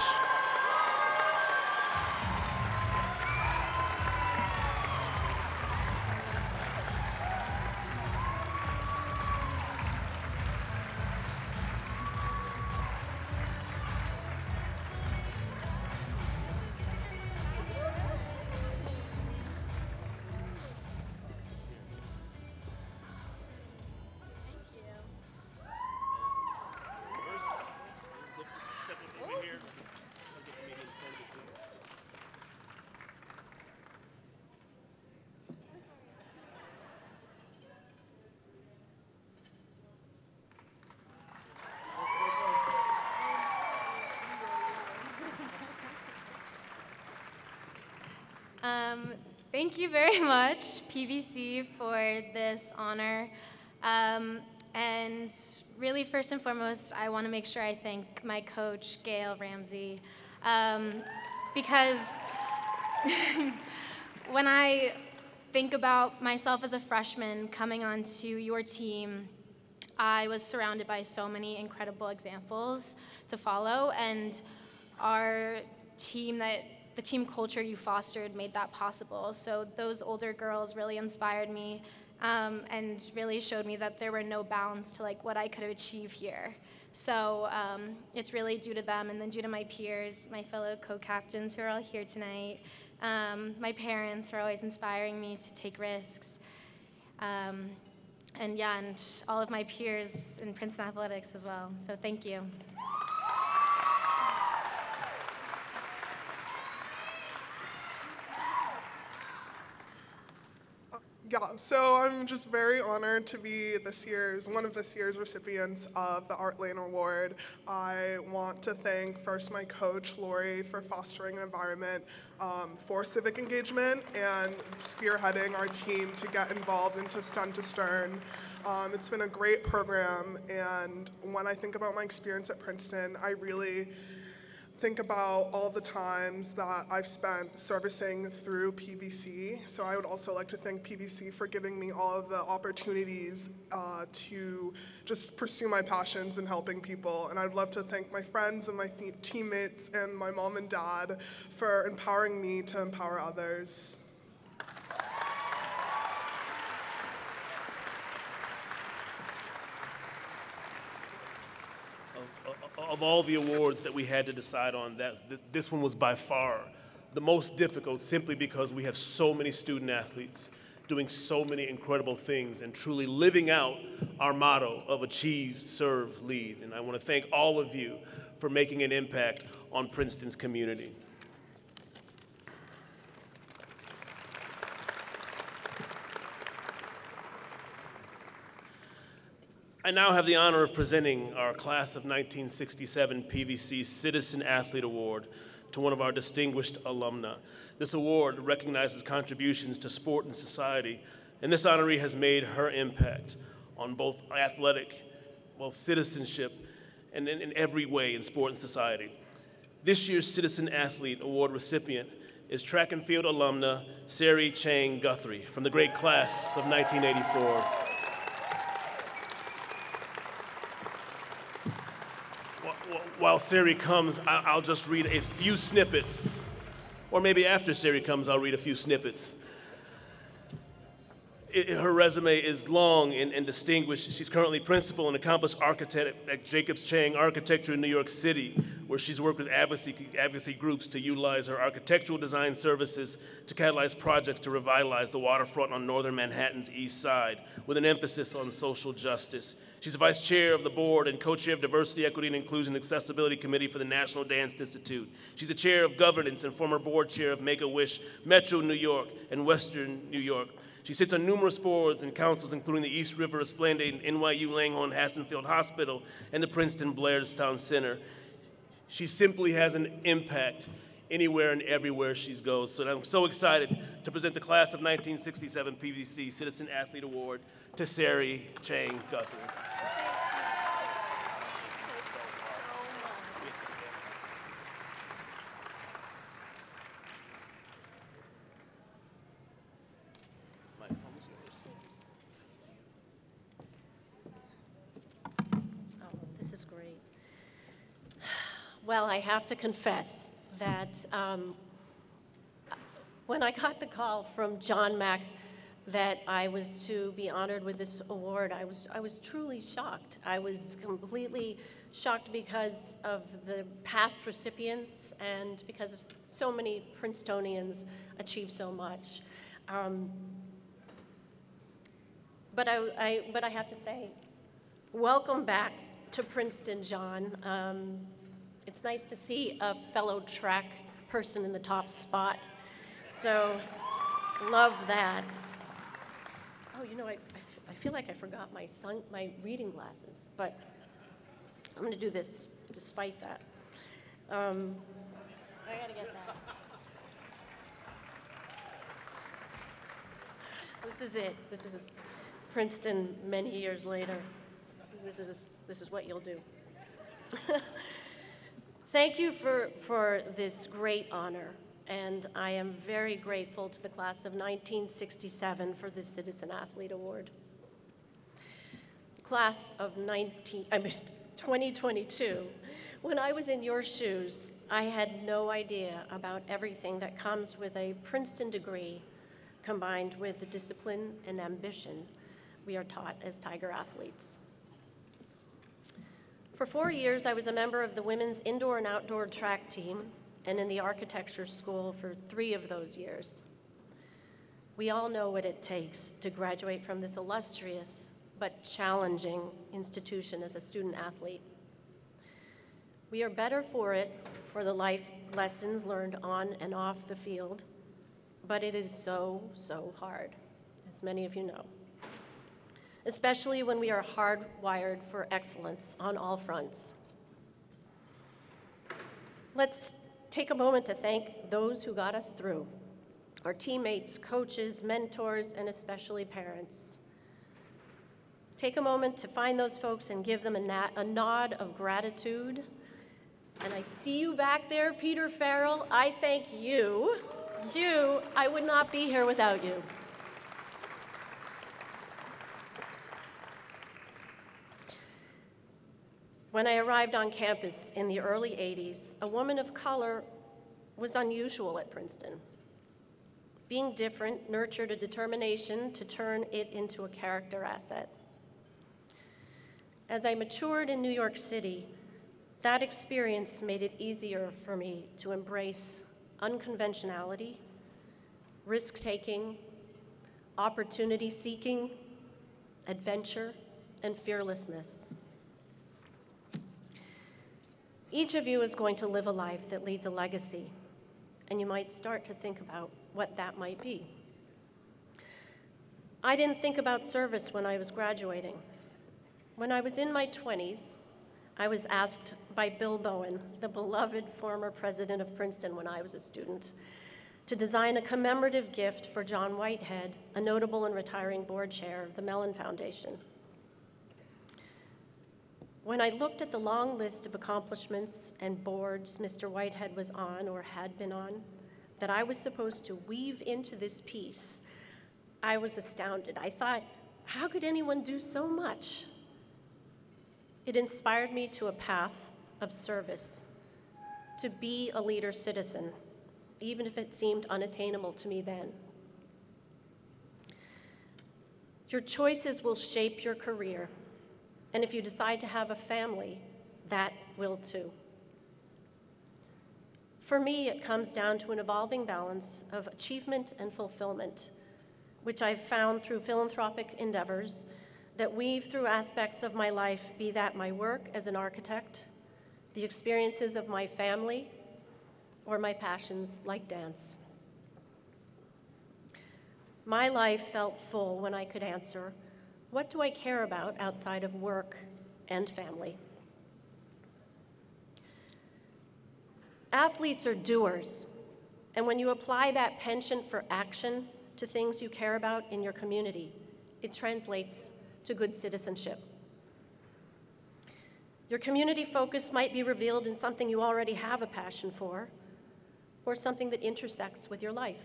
A: Um, thank you very much, P V C, for this honor. Um, and really, first and foremost, I want to make sure I thank my coach, Gail Ramsey, um, because when I think about myself as a freshman coming onto your team, I was surrounded by so many incredible examples to follow, and our team that the team culture you fostered made that possible. So those older girls really inspired me um, and really showed me that there were no bounds to like what I could achieve here. So um, it's really due to them, and then due to my peers, my fellow co-captains who are all here tonight, um, my parents who are always inspiring me to take risks, um, and yeah, and all of my peers in Princeton Athletics as well. So thank you.
B: Yeah, so I'm just very honored to be this year's, one of this year's recipients of the Art Lane Award. I want to thank first my coach, Lori, for fostering an environment um, for civic engagement and spearheading our team to get involved into Stun to Stern. Um, it's been a great program, and when I think about my experience at Princeton, I really think about all the times that I've spent servicing through P V C. So I would also like to thank P V C for giving me all of the opportunities uh, to just pursue my passions and helping people. And I'd love to thank my friends and my th- teammates and my mom and dad for empowering me to empower others.
F: Of all the awards that we had to decide on, that this one was by far the most difficult, simply because we have so many student athletes doing so many incredible things and truly living out our motto of achieve, serve, lead. And I want to thank all of you for making an impact on Princeton's community. I now have the honor of presenting our class of nineteen sixty-seven P V C Citizen Athlete Award to one of our distinguished alumna. This award recognizes contributions to sport and society, and this honoree has made her impact on both athletic, both citizenship, and in, in every way in sport and society. This year's Citizen Athlete Award recipient is track and field alumna Sari Chang Guthrie from the great class of nineteen eighty-four. While Sari comes, I'll just read a few snippets, or maybe after Sari comes, I'll read a few snippets. It, her resume is long and, and distinguished. She's currently principal and accomplished architect at Jacobs Chang Architecture in New York City, where she's worked with advocacy, advocacy groups to utilize her architectural design services to catalyze projects to revitalize the waterfront on northern Manhattan's east side, with an emphasis on social justice. She's the vice chair of the board and co-chair of Diversity, Equity, and Inclusion Accessibility Committee for the National Dance Institute. She's the chair of governance and former board chair of Make-A-Wish, Metro New York, and Western New York. She sits on numerous boards and councils, including the East River Esplendide, N Y U Langhorne Hassenfield Hospital, and the Princeton Blairstown Center. She simply has an impact anywhere and everywhere she goes. So I'm so excited to present the class of nineteen sixty-seven P V C Citizen Athlete Award to Sari Chang Guthrie.
D: Well, I have to confess that um, when I got the call from John Mack that I was to be honored with this award, I was, I was truly shocked. I was completely shocked because of the past recipients and because so many Princetonians achieved so much. Um, but, I, I, but I have to say, welcome back to Princeton, John. Um, it's nice to see a fellow track person in the top spot. So, love that. Oh, you know, I, I, f I feel like I forgot my, sun my reading glasses, but I'm going to do this despite that. Um, I got to get that. This is it. This is Princeton many years later. This is, this is what you'll do. Thank you for, for this great honor. And I am very grateful to the class of nineteen sixty-seven for the Citizen Athlete Award. Class of nineteen, I mean, twenty twenty-two, when I was in your shoes, I had no idea about everything that comes with a Princeton degree combined with the discipline and ambition we are taught as Tiger athletes. For four years, I was a member of the women's indoor and outdoor track team and in the architecture school for three of those years. We all know what it takes to graduate from this illustrious but challenging institution as a student athlete. We are better for it for the life lessons learned on and off the field, but it is so, so hard, as many of you know, especially when we are hardwired for excellence on all fronts. Let's take a moment to thank those who got us through, our teammates, coaches, mentors, and especially parents. Take a moment to find those folks and give them a, nat a nod of gratitude. And I see you back there, Peter Farrell. I thank you. You, I would not be here without you. When I arrived on campus in the early eighties, a woman of color was unusual at Princeton. Being different nurtured a determination to turn it into a character asset. As I matured in New York City, that experience made it easier for me to embrace unconventionality, risk-taking, opportunity-seeking, adventure, and fearlessness. Each of you is going to live a life that leads a legacy, and you might start to think about what that might be. I didn't think about service when I was graduating. When I was in my twenties, I was asked by Bill Bowen, the beloved former president of Princeton when I was a student, to design a commemorative gift for John Whitehead, a notable and retiring board chair of the Mellon Foundation. When I looked at the long list of accomplishments and boards Mister Whitehead was on or had been on that I was supposed to weave into this piece, I was astounded. I thought, how could anyone do so much? It inspired me to a path of service, to be a leader citizen, even if it seemed unattainable to me then. Your choices will shape your career. And if you decide to have a family, that will too. For me, it comes down to an evolving balance of achievement and fulfillment, which I've found through philanthropic endeavors that weave through aspects of my life, be that my work as an architect, the experiences of my family, or my passions like dance. My life felt full when I could answer, what do I care about outside of work and family? Athletes are doers, and when you apply that penchant for action to things you care about in your community, it translates to good citizenship. Your community focus might be revealed in something you already have a passion for, or something that intersects with your life.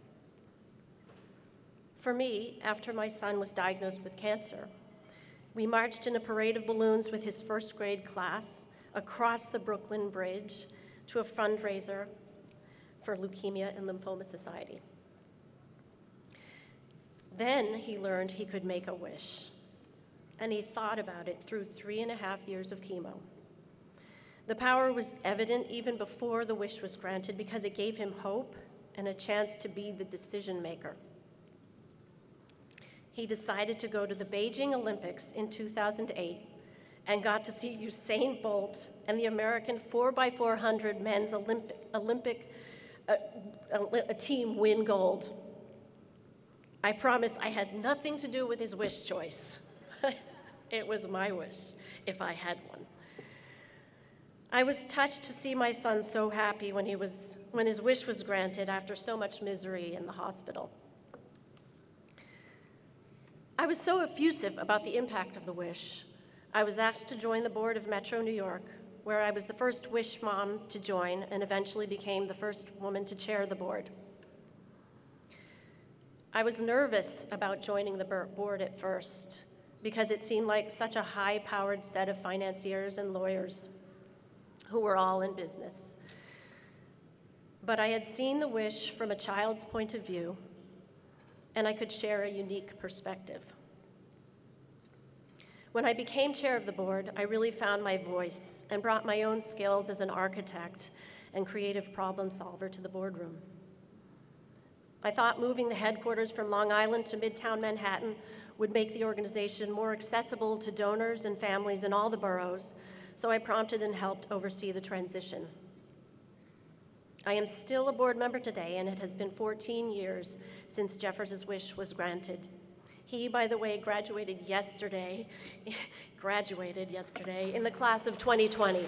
D: For me, after my son was diagnosed with cancer, we marched in a parade of balloons with his first grade class across the Brooklyn Bridge to a fundraiser for Leukemia and Lymphoma Society. Then he learned he could make a wish, and he thought about it through three and a half years of chemo. The power was evident even before the wish was granted because it gave him hope and a chance to be the decision maker. He decided to go to the Beijing Olympics in two thousand eight and got to see Usain Bolt and the American four by four hundred men's Olympic, Olympic uh, a, a team win gold. I promise I had nothing to do with his wish choice. It was my wish, if I had one. I was touched to see my son so happy when, he was, when his wish was granted after so much misery in the hospital. I was so effusive about the impact of the wish. I was asked to join the board of Metro New York, where I was the first wish mom to join and eventually became the first woman to chair the board. I was nervous about joining the board at first because it seemed like such a high-powered set of financiers and lawyers who were all in business. But I had seen the wish from a child's point of view, and I could share a unique perspective. When I became chair of the board, I really found my voice and brought my own skills as an architect and creative problem solver to the boardroom. I thought moving the headquarters from Long Island to Midtown Manhattan would make the organization more accessible to donors and families in all the boroughs, so I prompted and helped oversee the transition. I am still a board member today, and it has been fourteen years since Jeffers' wish was granted. He, by the way, graduated yesterday, graduated yesterday in the class of twenty twenty.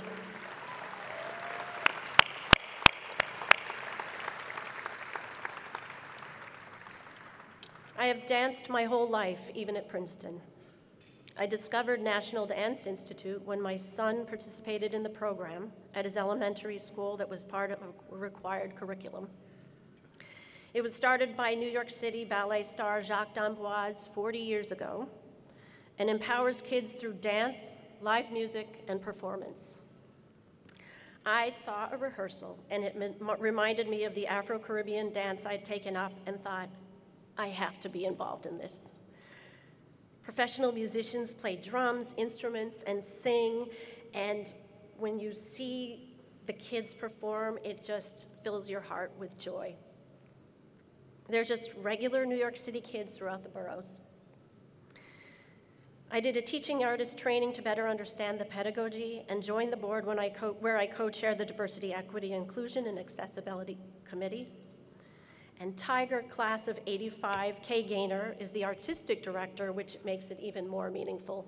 D: I have danced my whole life, even at Princeton. I discovered National Dance Institute when my son participated in the program at his elementary school that was part of a required curriculum. It was started by New York City ballet star Jacques d'Amboise forty years ago and empowers kids through dance, live music, and performance. I saw a rehearsal, and it reminded me of the Afro-Caribbean dance I'd taken up and thought, I have to be involved in this. Professional musicians play drums, instruments, and sing, and when you see the kids perform, it just fills your heart with joy. They're just regular New York City kids throughout the boroughs. I did a teaching artist training to better understand the pedagogy and joined the board when I co- where I co-chaired the Diversity, Equity, Inclusion, and Accessibility Committee. And Tiger, class of eighty-five, Kay Gaynor, is the artistic director, which makes it even more meaningful.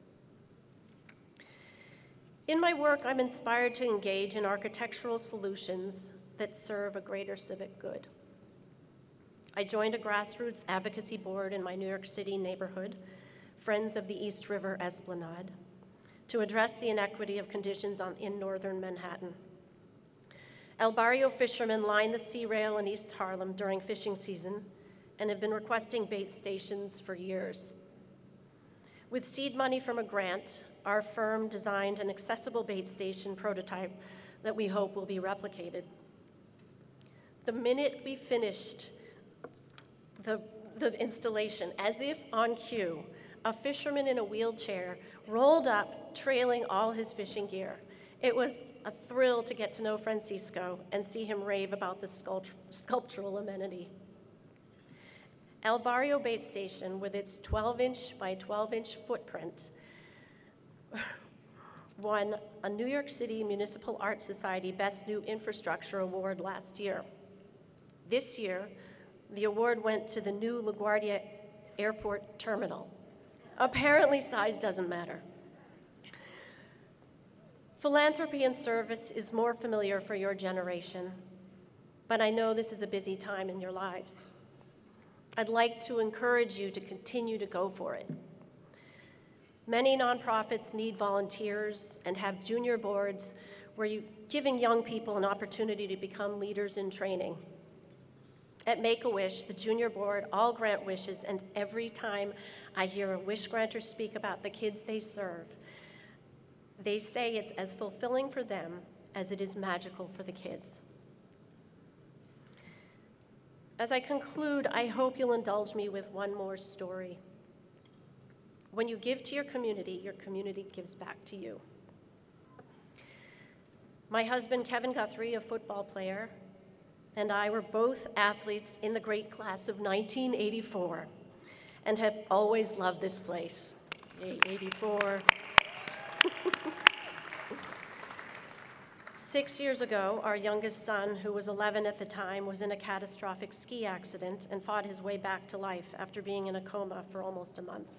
D: In my work, I'm inspired to engage in architectural solutions that serve a greater civic good. I joined a grassroots advocacy board in my New York City neighborhood, Friends of the East River Esplanade, to address the inequity of conditions on, in northern Manhattan. El Barrio fishermen line the sea rail in East Harlem during fishing season and have been requesting bait stations for years. With seed money from a grant, our firm designed an accessible bait station prototype that we hope will be replicated. The minute we finished the, the installation, as if on cue, a fisherman in a wheelchair rolled up, trailing all his fishing gear. It was a thrill to get to know Francisco and see him rave about the sculpt- sculptural amenity. El Barrio Bait Station, with its twelve inch by twelve inch footprint, won a New York City Municipal Art Society Best New Infrastructure Award last year. This year, the award went to the new LaGuardia Airport Terminal. Apparently, size doesn't matter. Philanthropy and service is more familiar for your generation, but I know this is a busy time in your lives. I'd like to encourage you to continue to go for it. Many nonprofits need volunteers and have junior boards where you're giving young people an opportunity to become leaders in training. At Make-A-Wish, the junior board all grant wishes, and every time I hear a wish granter speak about the kids they serve, They say it's as fulfilling for them as it is magical for the kids. As I conclude, I hope you'll indulge me with one more story. When you give to your community, your community gives back to you. My husband, Kevin Guthrie, a football player, and I were both athletes in the great class of nineteen eighty-four and have always loved this place. Yay, eighty-four. Six years ago, our youngest son, who was eleven at the time, was in a catastrophic ski accident and fought his way back to life after being in a coma for almost a month.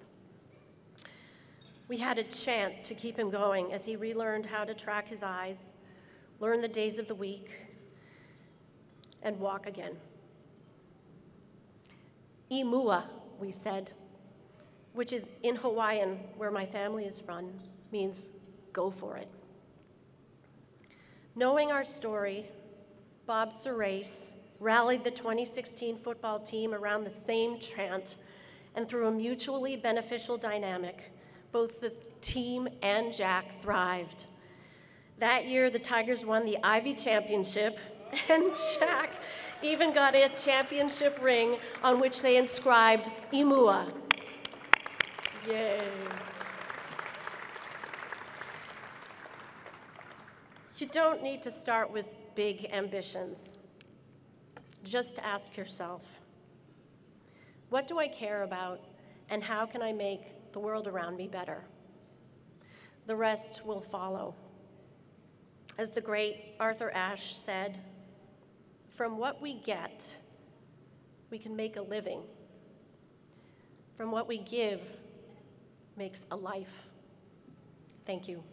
D: We had a chant to keep him going as he relearned how to track his eyes, learn the days of the week, and walk again. Imua, we said, which is in Hawaiian, where my family is from, means go for it. Knowing our story, Bob Surace rallied the twenty sixteen football team around the same chant, and through a mutually beneficial dynamic, both the team and Jack thrived. That year, the Tigers won the Ivy Championship, and Jack even got a championship ring on which they inscribed Imua. Yay. You don't need to start with big ambitions. Just ask yourself, what do I care about, and how can I make the world around me better? The rest will follow. As the great Arthur Ashe said, from what we get, we can make a living. From what we give makes a life. Thank you.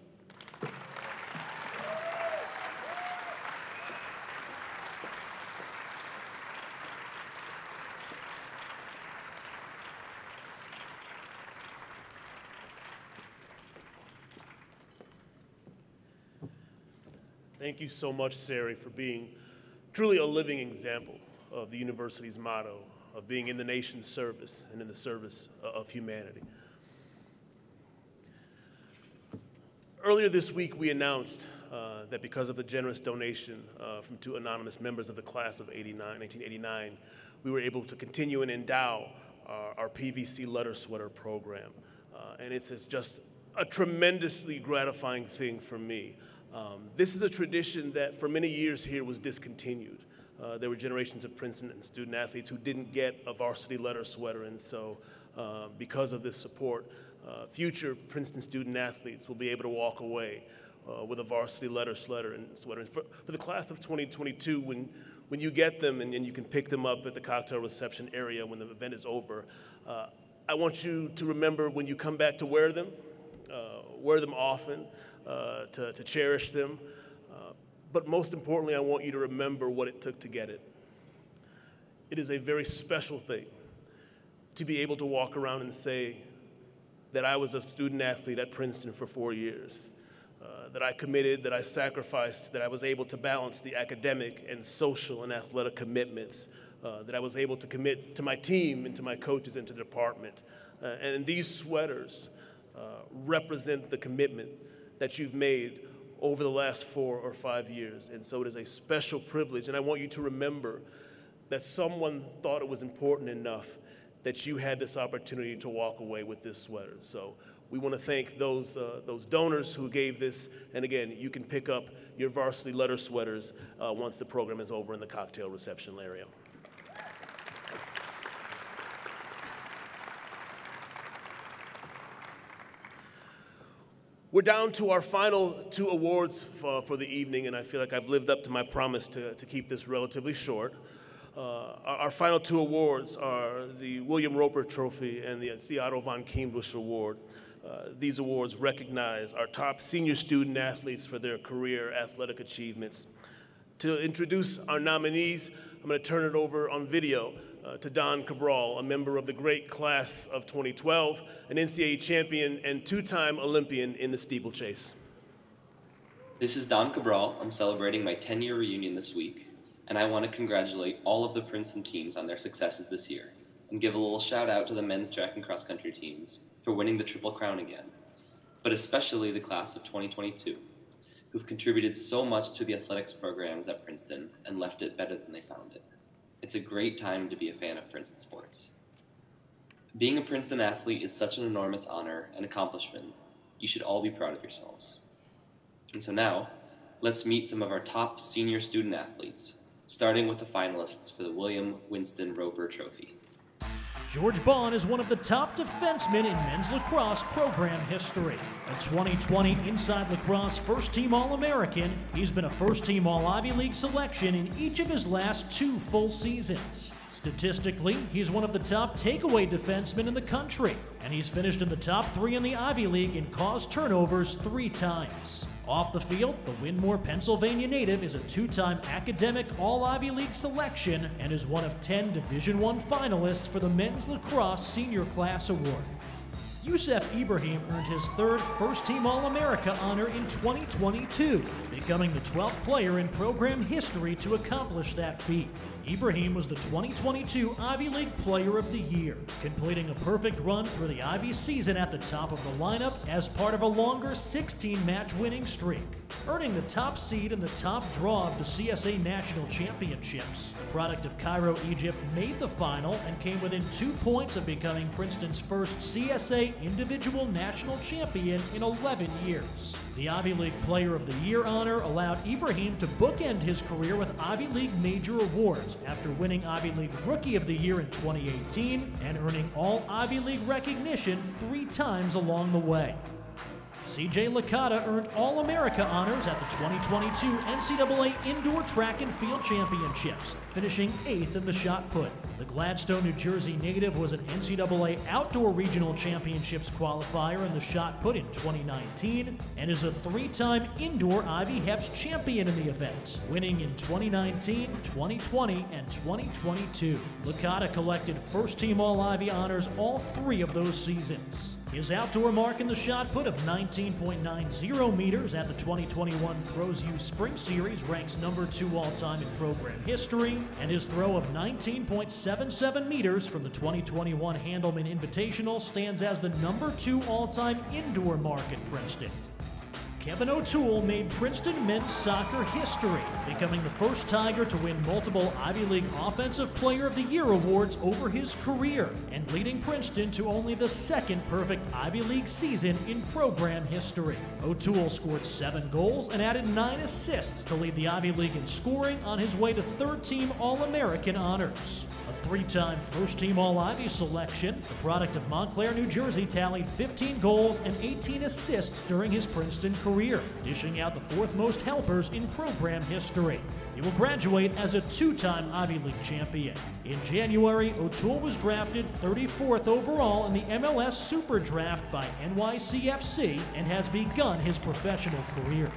F: Thank you so much, Sari, for being truly a living example of the university's motto of being in the nation's service and in the service of humanity. Earlier this week, we announced uh, that because of the generous donation uh, from two anonymous members of the class of eighty-nine, nineteen eighty-nine, we were able to continue and endow our, our P V C Letter Sweater program. Uh, and it's, it's just a tremendously gratifying thing for me. Um, this is a tradition that for many years here was discontinued. Uh, there were generations of Princeton and student athletes who didn't get a varsity letter sweater, and so uh, because of this support, uh, future Princeton student athletes will be able to walk away uh, with a varsity letter sweater. And sweater. For, for the class of twenty twenty-two, when, when you get them and, and you can pick them up at the cocktail reception area when the event is over, uh, I want you to remember when you come back to wear them, uh, wear them often, uh, to, to cherish them. Uh, but most importantly, I want you to remember what it took to get it. It is a very special thing to be able to walk around and say that I was a student athlete at Princeton for four years, uh, that I committed, that I sacrificed, that I was able to balance the academic and social and athletic commitments, uh, that I was able to commit to my team and to my coaches and to the department. Uh, and these sweaters uh, represent the commitment that you've made over the last four or five years. And so it is a special privilege, and I want you to remember that someone thought it was important enough that you had this opportunity to walk away with this sweater. So we want to thank those, uh, those donors who gave this, and again, you can pick up your varsity letter sweaters uh, once the program is over in the cocktail reception area. We're down to our final two awards for, for the evening, and I feel like I've lived up to my promise to, to keep this relatively short. Uh, our, our final two awards are the William Roper Trophy and the Seattle von Kienbusch Award. Uh, these awards recognize our top senior student athletes for their career athletic achievements. To introduce our nominees, I'm going to turn it over on video uh, to Don Cabral, a member of the great class of twenty twelve, an N C double A champion and two-time Olympian in the steeplechase.
E: This is Don Cabral. I'm celebrating my ten-year reunion this week, and I want to congratulate all of the Princeton teams on their successes this year, and give a little shout out to the men's track and cross country teams for winning the Triple Crown again. but especially the class of twenty twenty-two, who've contributed so much to the athletics programs at Princeton and left it better than they found it. It's a great time to be a fan of Princeton sports. Being a Princeton athlete is such an enormous honor and accomplishment. You should all be proud of yourselves. And so now, let's meet some of our top senior student athletes, starting with the finalists for the William Winston Roper Trophy.
C: George Bond is one of the top defensemen in men's lacrosse program history. A twenty twenty Inside Lacrosse first-team All-American, he's been a first-team All-Ivy League selection in each of his last two full seasons. Statistically, he's one of the top takeaway defensemen in the country, and he's finished in the top three in the Ivy League in caused turnovers three times. Off the field, the Winmore, Pennsylvania native is a two-time academic All-Ivy League selection and is one of ten Division I finalists for the Men's Lacrosse Senior Class Award. Youssef Ibrahim earned his third First-Team All-America honor in twenty twenty-two, becoming the twelfth player in program history to accomplish that feat. Ibrahim was the twenty twenty-two Ivy League Player of the Year, completing a perfect run through the Ivy season at the top of the lineup as part of a longer sixteen match winning streak. Earning the top seed and the top draw of the C S A National Championships, the product of Cairo, Egypt made the final and came within two points of becoming Princeton's first C S A individual national champion in eleven years. The Ivy League Player of the Year honor allowed Ibrahim to bookend his career with Ivy League major awards after winning Ivy League Rookie of the Year in twenty eighteen and earning all Ivy League recognition three times along the way. C J Licata earned All-America honors at the twenty twenty-two N C double A Indoor Track and Field Championships, finishing eighth in the shot put. The Gladstone, New Jersey native was an N C double A Outdoor Regional Championships qualifier in the shot put in twenty nineteen and is a three-time Indoor Ivy Heps champion in the event, winning in twenty nineteen, twenty twenty, and twenty twenty-two. Licata collected first-team All-Ivy honors all three of those seasons. His outdoor mark in the shot put of nineteen point nine zero meters at the twenty twenty-one Throws U Spring Series ranks number two all-time in program history, and his throw of nineteen point seven seven meters from the twenty twenty-one Handelman Invitational stands as the number two all-time indoor mark at Princeton. Kevin O'Toole made Princeton men's soccer history, becoming the first Tiger to win multiple Ivy League Offensive Player of the Year awards over his career, and leading Princeton to only the second perfect Ivy League season in program history. O'Toole scored seven goals and added nine assists to lead the Ivy League in scoring on his way to third-team All-American honors. A three-time first-team All-Ivy selection, the product of Montclair, New Jersey, tallied fifteen goals and eighteen assists during his Princeton career, dishing out the fourth most helpers in program history. He will graduate as a two-time Ivy League champion. In January, O'Toole was drafted thirty-fourth overall in the M L S Super Draft by N Y C F C and has begun his professional career.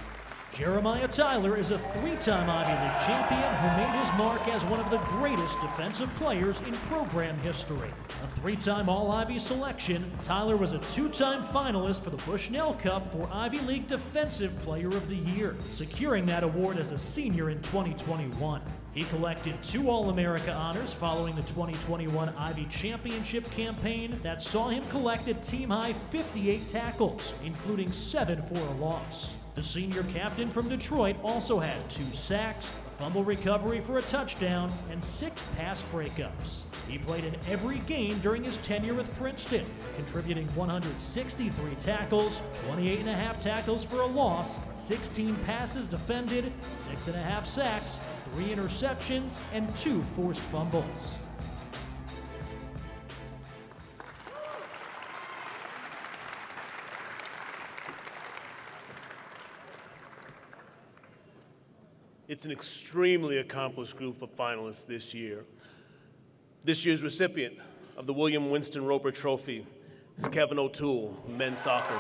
C: Jeremiah Tyler is a three-time Ivy League champion who made his mark as one of the greatest defensive players in program history. A three-time All-Ivy selection, Tyler was a two-time finalist for the Bushnell Cup for Ivy League Defensive Player of the Year, securing that award as a senior in twenty twenty-one. He collected two All-America honors following the twenty twenty-one Ivy Championship campaign that saw him collect a team-high fifty-eight tackles, including seven for a loss. The senior captain from Detroit also had two sacks, a fumble recovery for a touchdown, and six pass breakups. He played in every game during his tenure with Princeton, contributing one hundred sixty-three tackles, twenty-eight and a half tackles for a loss, sixteen passes defended, six and a half sacks, three interceptions, and two forced fumbles.
F: It's an extremely accomplished group of finalists this year. This year's recipient of the William Winston Roper Trophy is Kevin O'Toole, men's soccer.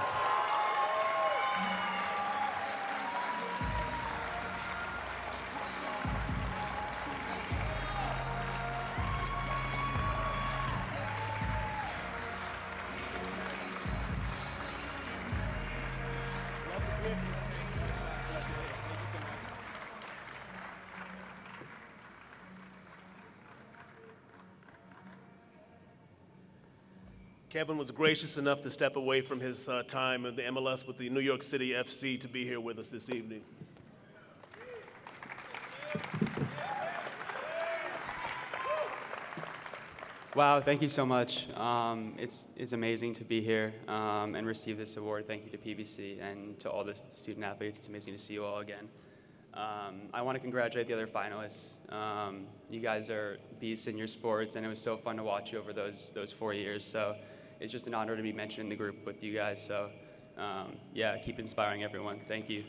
F: Kevin was gracious enough to step away from his uh, time in the M L S with the New York City F C to be here with us this evening.
G: Wow, thank you so much. Um, it's, it's amazing to be here um, and receive this award. Thank you to P V C and to all the student athletes. It's amazing to see you all again. Um, I want to congratulate the other finalists. Um, you guys are beasts in your sports, and it was so fun to watch you over those, those four years. So it's just an honor to be mentioned in the group with you guys. So um, yeah, keep inspiring everyone. Thank you.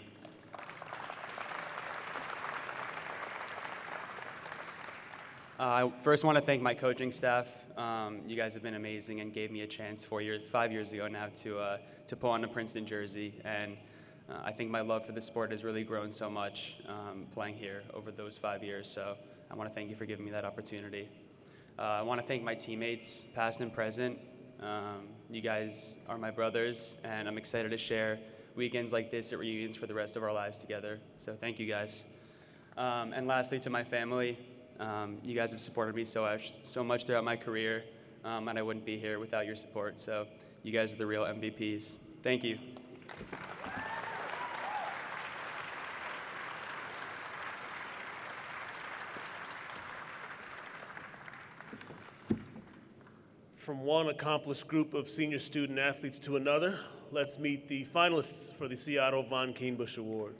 G: Uh, I first want to thank my coaching staff. Um, you guys have been amazing and gave me a chance four years, five years ago now to, uh, to pull on a Princeton jersey. And uh, I think my love for the sport has really grown so much um, playing here over those five years. So I want to thank you for giving me that opportunity. Uh, I want to thank my teammates, past and present. Um, you guys are my brothers, and I'm excited to share weekends like this at reunions for the rest of our lives together. So thank you guys. Um, and lastly, to my family. Um, you guys have supported me so much, so much throughout my career, um, and I wouldn't be here without your support. So you guys are the real M V Ps. Thank you.
F: From one accomplished group of senior student athletes to another, let's meet the finalists for the C. Otto von Kienbusch Award.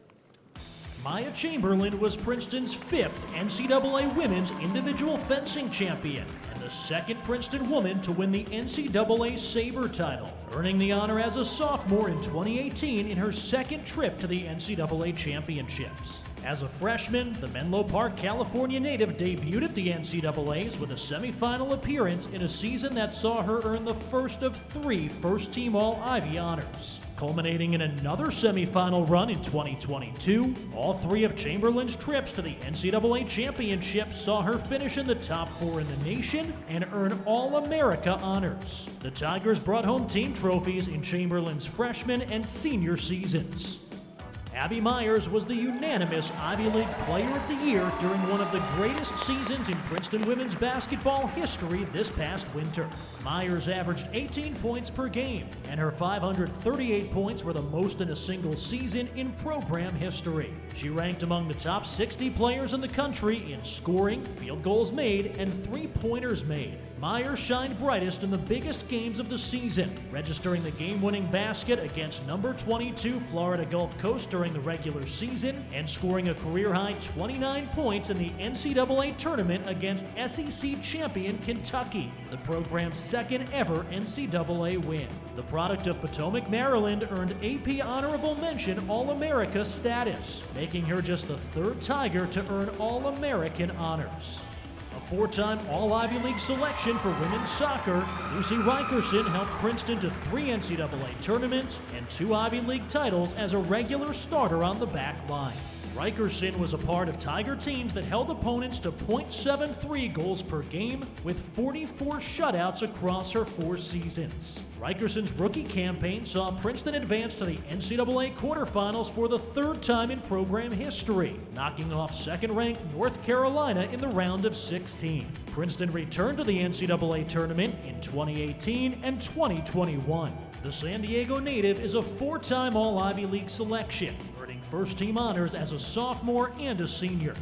C: Maya Chamberlain was Princeton's fifth N C double A Women's Individual Fencing Champion and the second Princeton woman to win the N C double A Sabre title, earning the honor as a sophomore in twenty eighteen in her second trip to the N C double A Championships. As a freshman, the Menlo Park, California native debuted at the N C double A's with a semifinal appearance in a season that saw her earn the first of three first-team All-Ivy honors. Culminating in another semifinal run in twenty twenty-two, all three of Chamberlain's trips to the N C double A Championships saw her finish in the top four in the nation and earn All-America honors. The Tigers brought home team trophies in Chamberlain's freshman and senior seasons. Abby Myers was the unanimous Ivy League Player of the Year during one of the greatest seasons in Princeton women's basketball history this past winter. Myers averaged eighteen points per game, and her five hundred thirty-eight points were the most in a single season in program history. She ranked among the top sixty players in the country in scoring, field goals made, and three-pointers made. Myers shined brightest in the biggest games of the season, registering the game-winning basket against number twenty-two Florida Gulf Coast during the regular season and scoring a career-high twenty-nine points in the N C double A tournament against S E C champion Kentucky, the program's second-ever N C double A win. The product of Potomac, Maryland earned A P Honorable Mention All-America status, making her just the third Tiger to earn All-American honors. A four-time All-Ivy League selection for women's soccer, Lucy Rikerson helped Princeton to three N C double A tournaments and two Ivy League titles as a regular starter on the back line. Rikerson was a part of Tiger teams that held opponents to point seven three goals per game with forty-four shutouts across her four seasons. Rikerson's rookie campaign saw Princeton advance to the N C double A quarterfinals for the third time in program history, knocking off second-ranked North Carolina in the round of sixteen. Princeton returned to the N C double A tournament in twenty eighteen and twenty twenty-one. The San Diego native is a four-time All-Ivy League selection, earning first-team honors as a sophomore and a senior.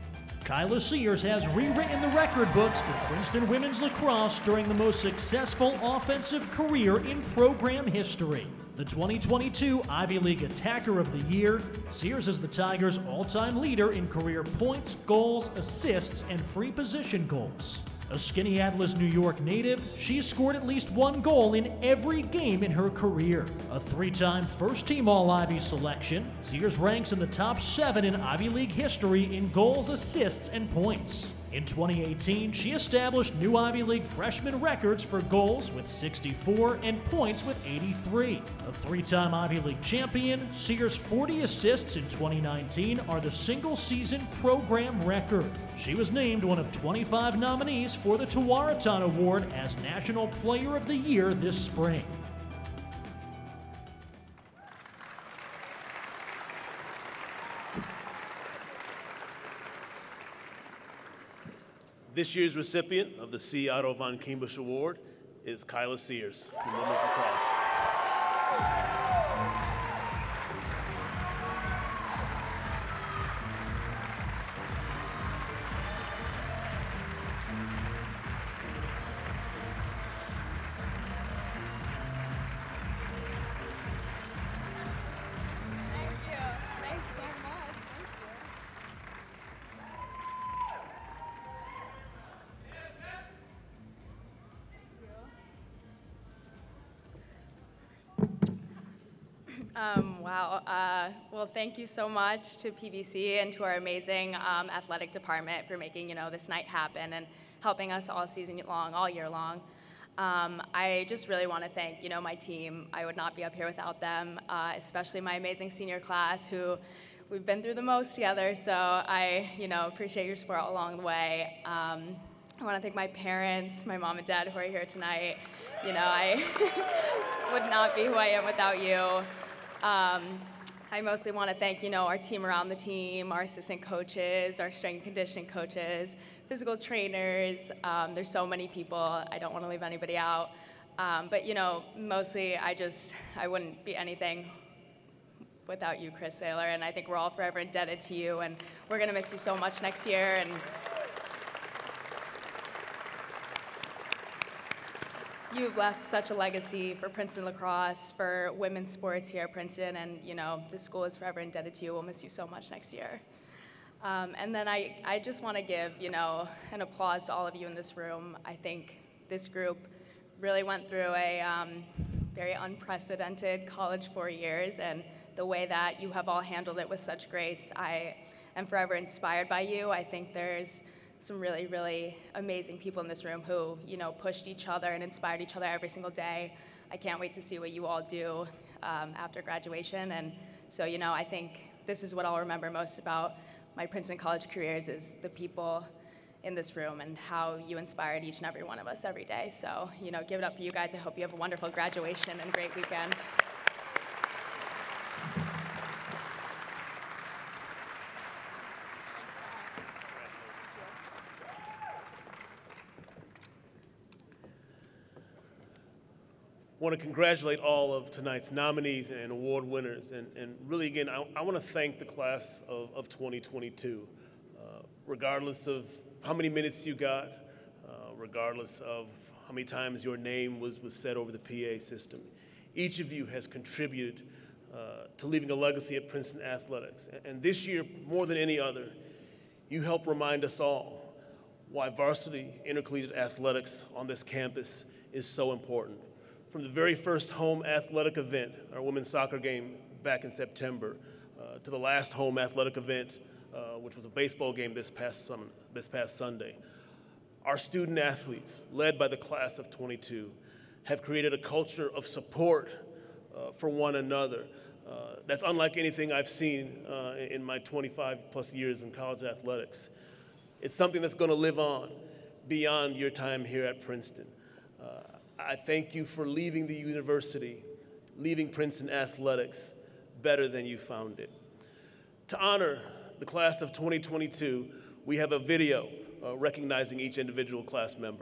C: Kyla Sears has rewritten the record books for Princeton women's lacrosse during the most successful offensive career in program history. The twenty twenty-two Ivy League Attacker of the Year, Sears is the Tigers' all-time leader in career points, goals, assists, and free position goals. A Skaneateles, New York native, she scored at least one goal in every game in her career. A three-time first-team All-Ivy selection, Sears ranks in the top seven in Ivy League history in goals, assists, and points. In twenty eighteen, she established new Ivy League freshman records for goals with sixty-four and points with eighty-three. A three-time Ivy League champion, Sears' forty assists in twenty nineteen are the single-season program record. She was named one of twenty-five nominees for the Tewaaraton Award as National Player of the Year this spring.
F: This year's recipient of the C. Otto von Kienbusch Award is Kyla Sears from women's lacrosse.
H: Um, wow. Uh, well, thank you so much to P V C and to our amazing um, athletic department for making, you know, this night happen and helping us all season long, all year long. Um, I just really want to thank, you know, my team. I would not be up here without them, uh, especially my amazing senior class who we've been through the most together. So I, you know, appreciate your support along the way. Um, I want to thank my parents, my mom and dad who are here tonight. You know, I would not be who I am without you. Um, I mostly want to thank, you know, our team around the team, our assistant coaches, our strength and conditioning coaches, physical trainers. Um, there's so many people. I don't want to leave anybody out. Um, but, you know, mostly I just, I wouldn't be anything without you, Chris Saylor, and I think we're all forever indebted to you, and we're going to miss you so much next year. And you've left such a legacy for Princeton lacrosse, for women's sports here at Princeton, and you know the school is forever indebted to you. We'll miss you so much next year. Um, and then I, I just want to give you know an applause to all of you in this room. I think this group really went through a um, very unprecedented college four years, and the way that you have all handled it with such grace, I am forever inspired by you. I think there's some really, really amazing people in this room who, you know, pushed each other and inspired each other every single day. I can't wait to see what you all do um, after graduation. And so, you know, I think this is what I'll remember most about my Princeton College careers is the people in this room and how you inspired each and every one of us every day. So, you know, give it up for you guys. I hope you have a wonderful graduation and great weekend.
F: I want to congratulate all of tonight's nominees and award winners. And, and really, again, I, I want to thank the class of, of twenty twenty-two. Uh, regardless of how many minutes you got, uh, regardless of how many times your name was, was said over the P A system, each of you has contributed uh, to leaving a legacy at Princeton Athletics. And, and this year, more than any other, you help remind us all why varsity intercollegiate athletics on this campus is so important. From the very first home athletic event, our women's soccer game back in September, uh, to the last home athletic event, uh, which was a baseball game this past, summer, this past Sunday. Our student athletes, led by the class of twenty-two, have created a culture of support uh, for one another. Uh, that's unlike anything I've seen uh, in my twenty-five plus years in college athletics. It's something that's going to live on beyond your time here at Princeton. Uh, I thank you for leaving the university, leaving Princeton athletics better than you found it. To honor the class of twenty twenty-two, we have a video uh, recognizing each individual class member.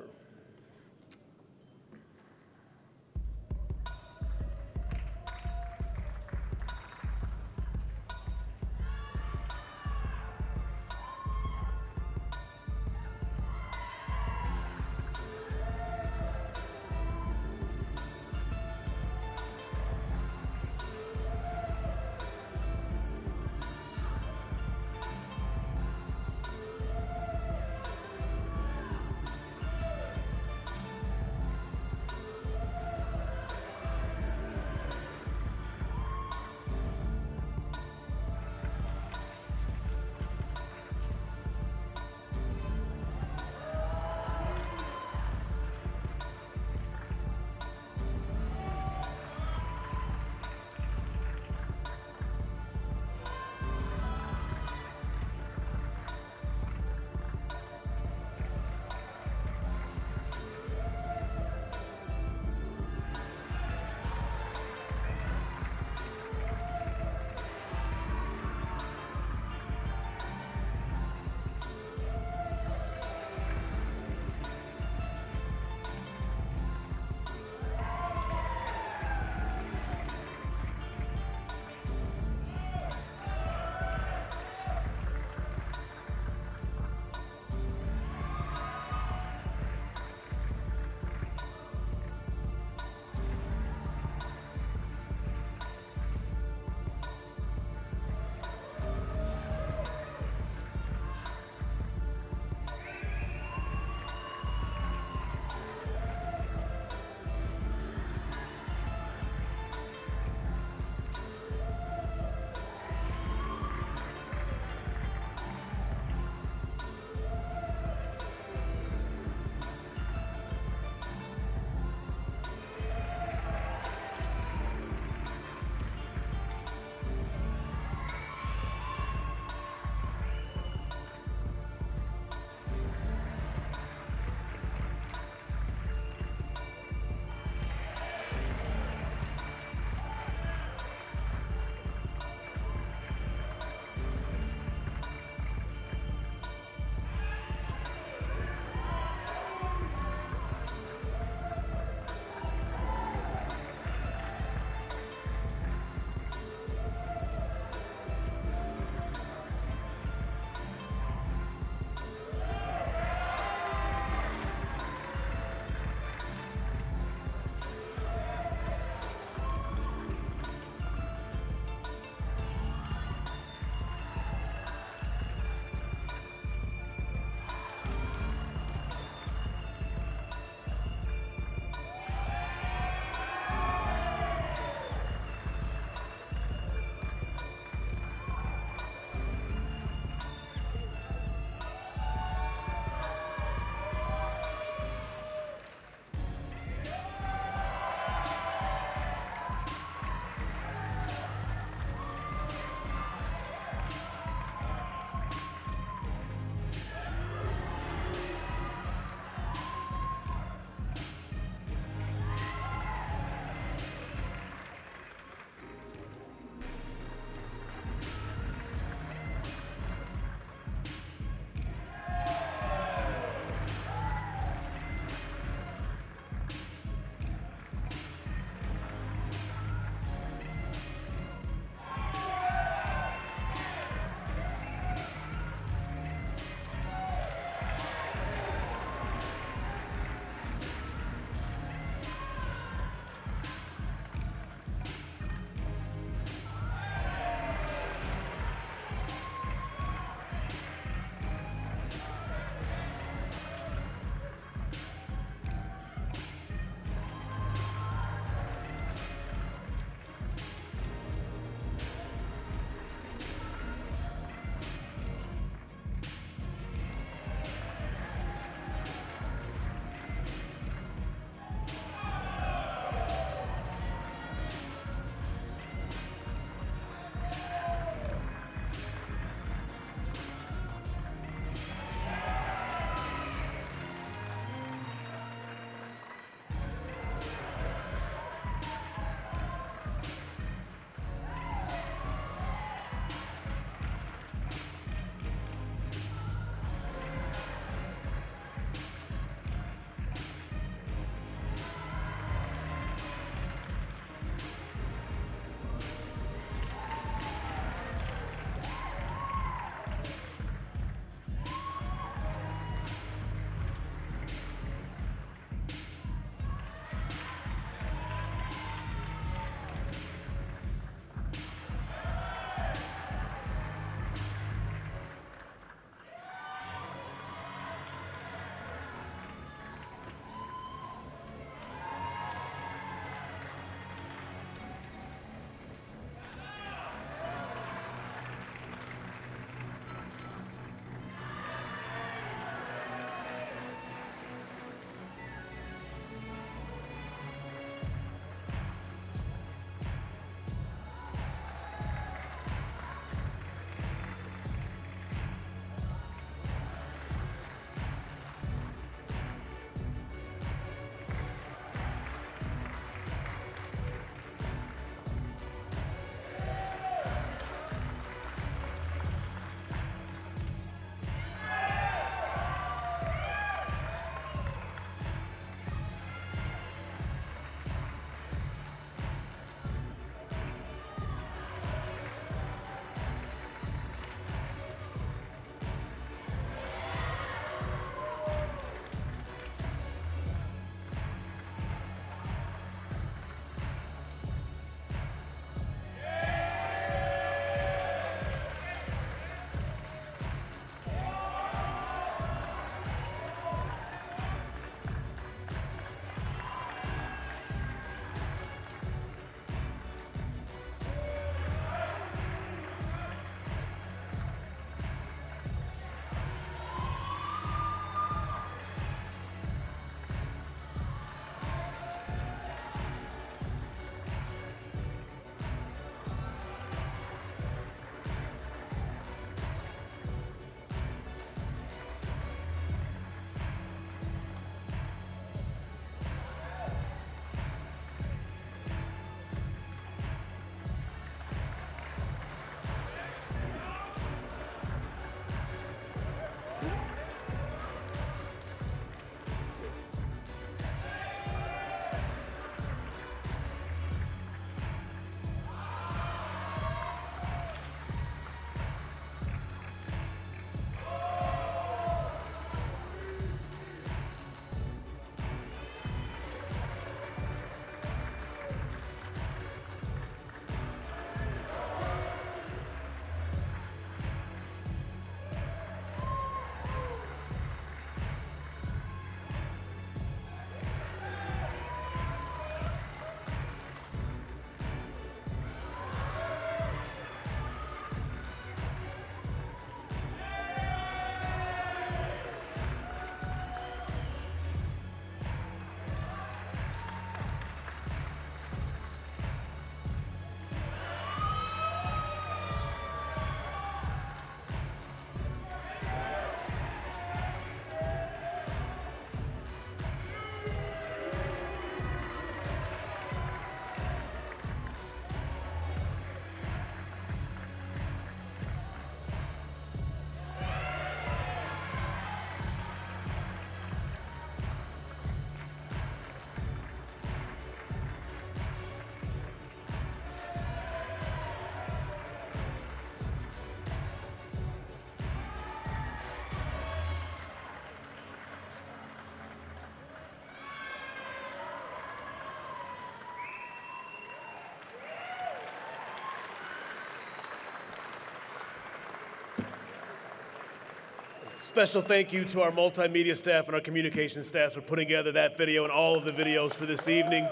F: Special thank you to our multimedia staff and our communication staff for putting together that video and all of the videos for this evening.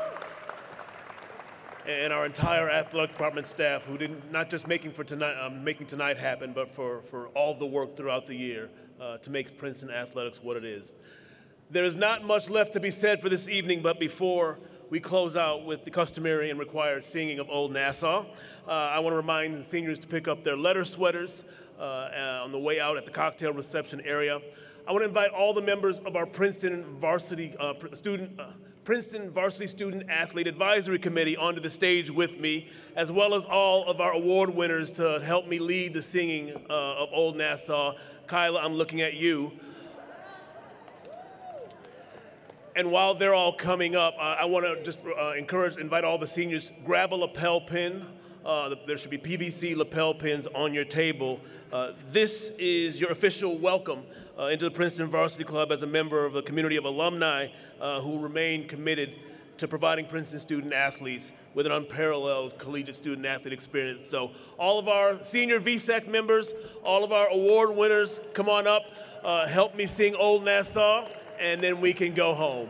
F: And our entire athletic department staff who didn't, not just making, for tonight, um, making tonight happen, but for, for all the work throughout the year uh, to make Princeton Athletics what it is. There is not much left to be said for this evening, but before we close out with the customary and required singing of Old Nassau, uh, I want to remind the seniors to pick up their letter sweaters uh, on the way out at the cocktail reception area. I want to invite all the members of our Princeton Varsity uh, student, uh, Princeton Varsity Student Athlete Advisory Committee onto the stage with me, as well as all of our award winners to help me lead the singing uh, of Old Nassau. Kyla, I'm looking at you. And while they're all coming up, uh, I want to just uh, encourage, invite all the seniors, grab a lapel pin. Uh, there should be P V C lapel pins on your table. Uh, this is your official welcome uh, into the Princeton Varsity Club as a member of a community of alumni uh, who remain committed to providing Princeton student athletes with an unparalleled collegiate student athlete experience. So all of our senior V SAC members, all of our award winners, come on up, uh, help me sing Old Nassau, and then we can go home.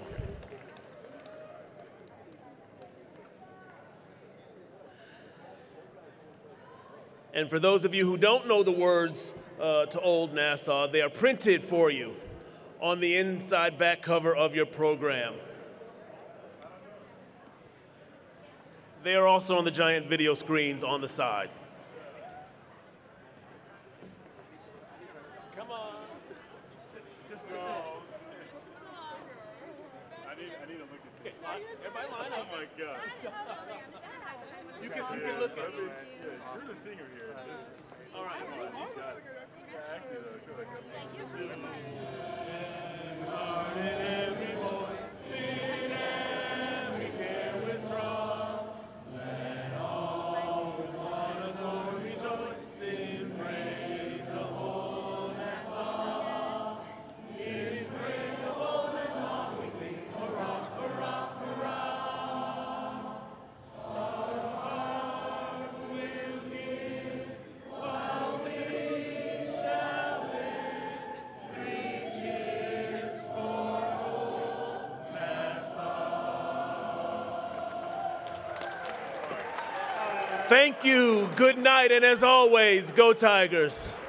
F: And for those of you who don't know the words uh, to Old Nassau, they are printed for you on the inside back cover of your program. They are also on the giant video screens on the side. Come on. Just go. I need, I need to look at this. Everybody line up. Oh my God. You can, you can look at me. You're the singer here. Just, all right. All right. You got it. Yeah, actually, though, go ahead. Thank you. Thank you, good night, and as always, go Tigers.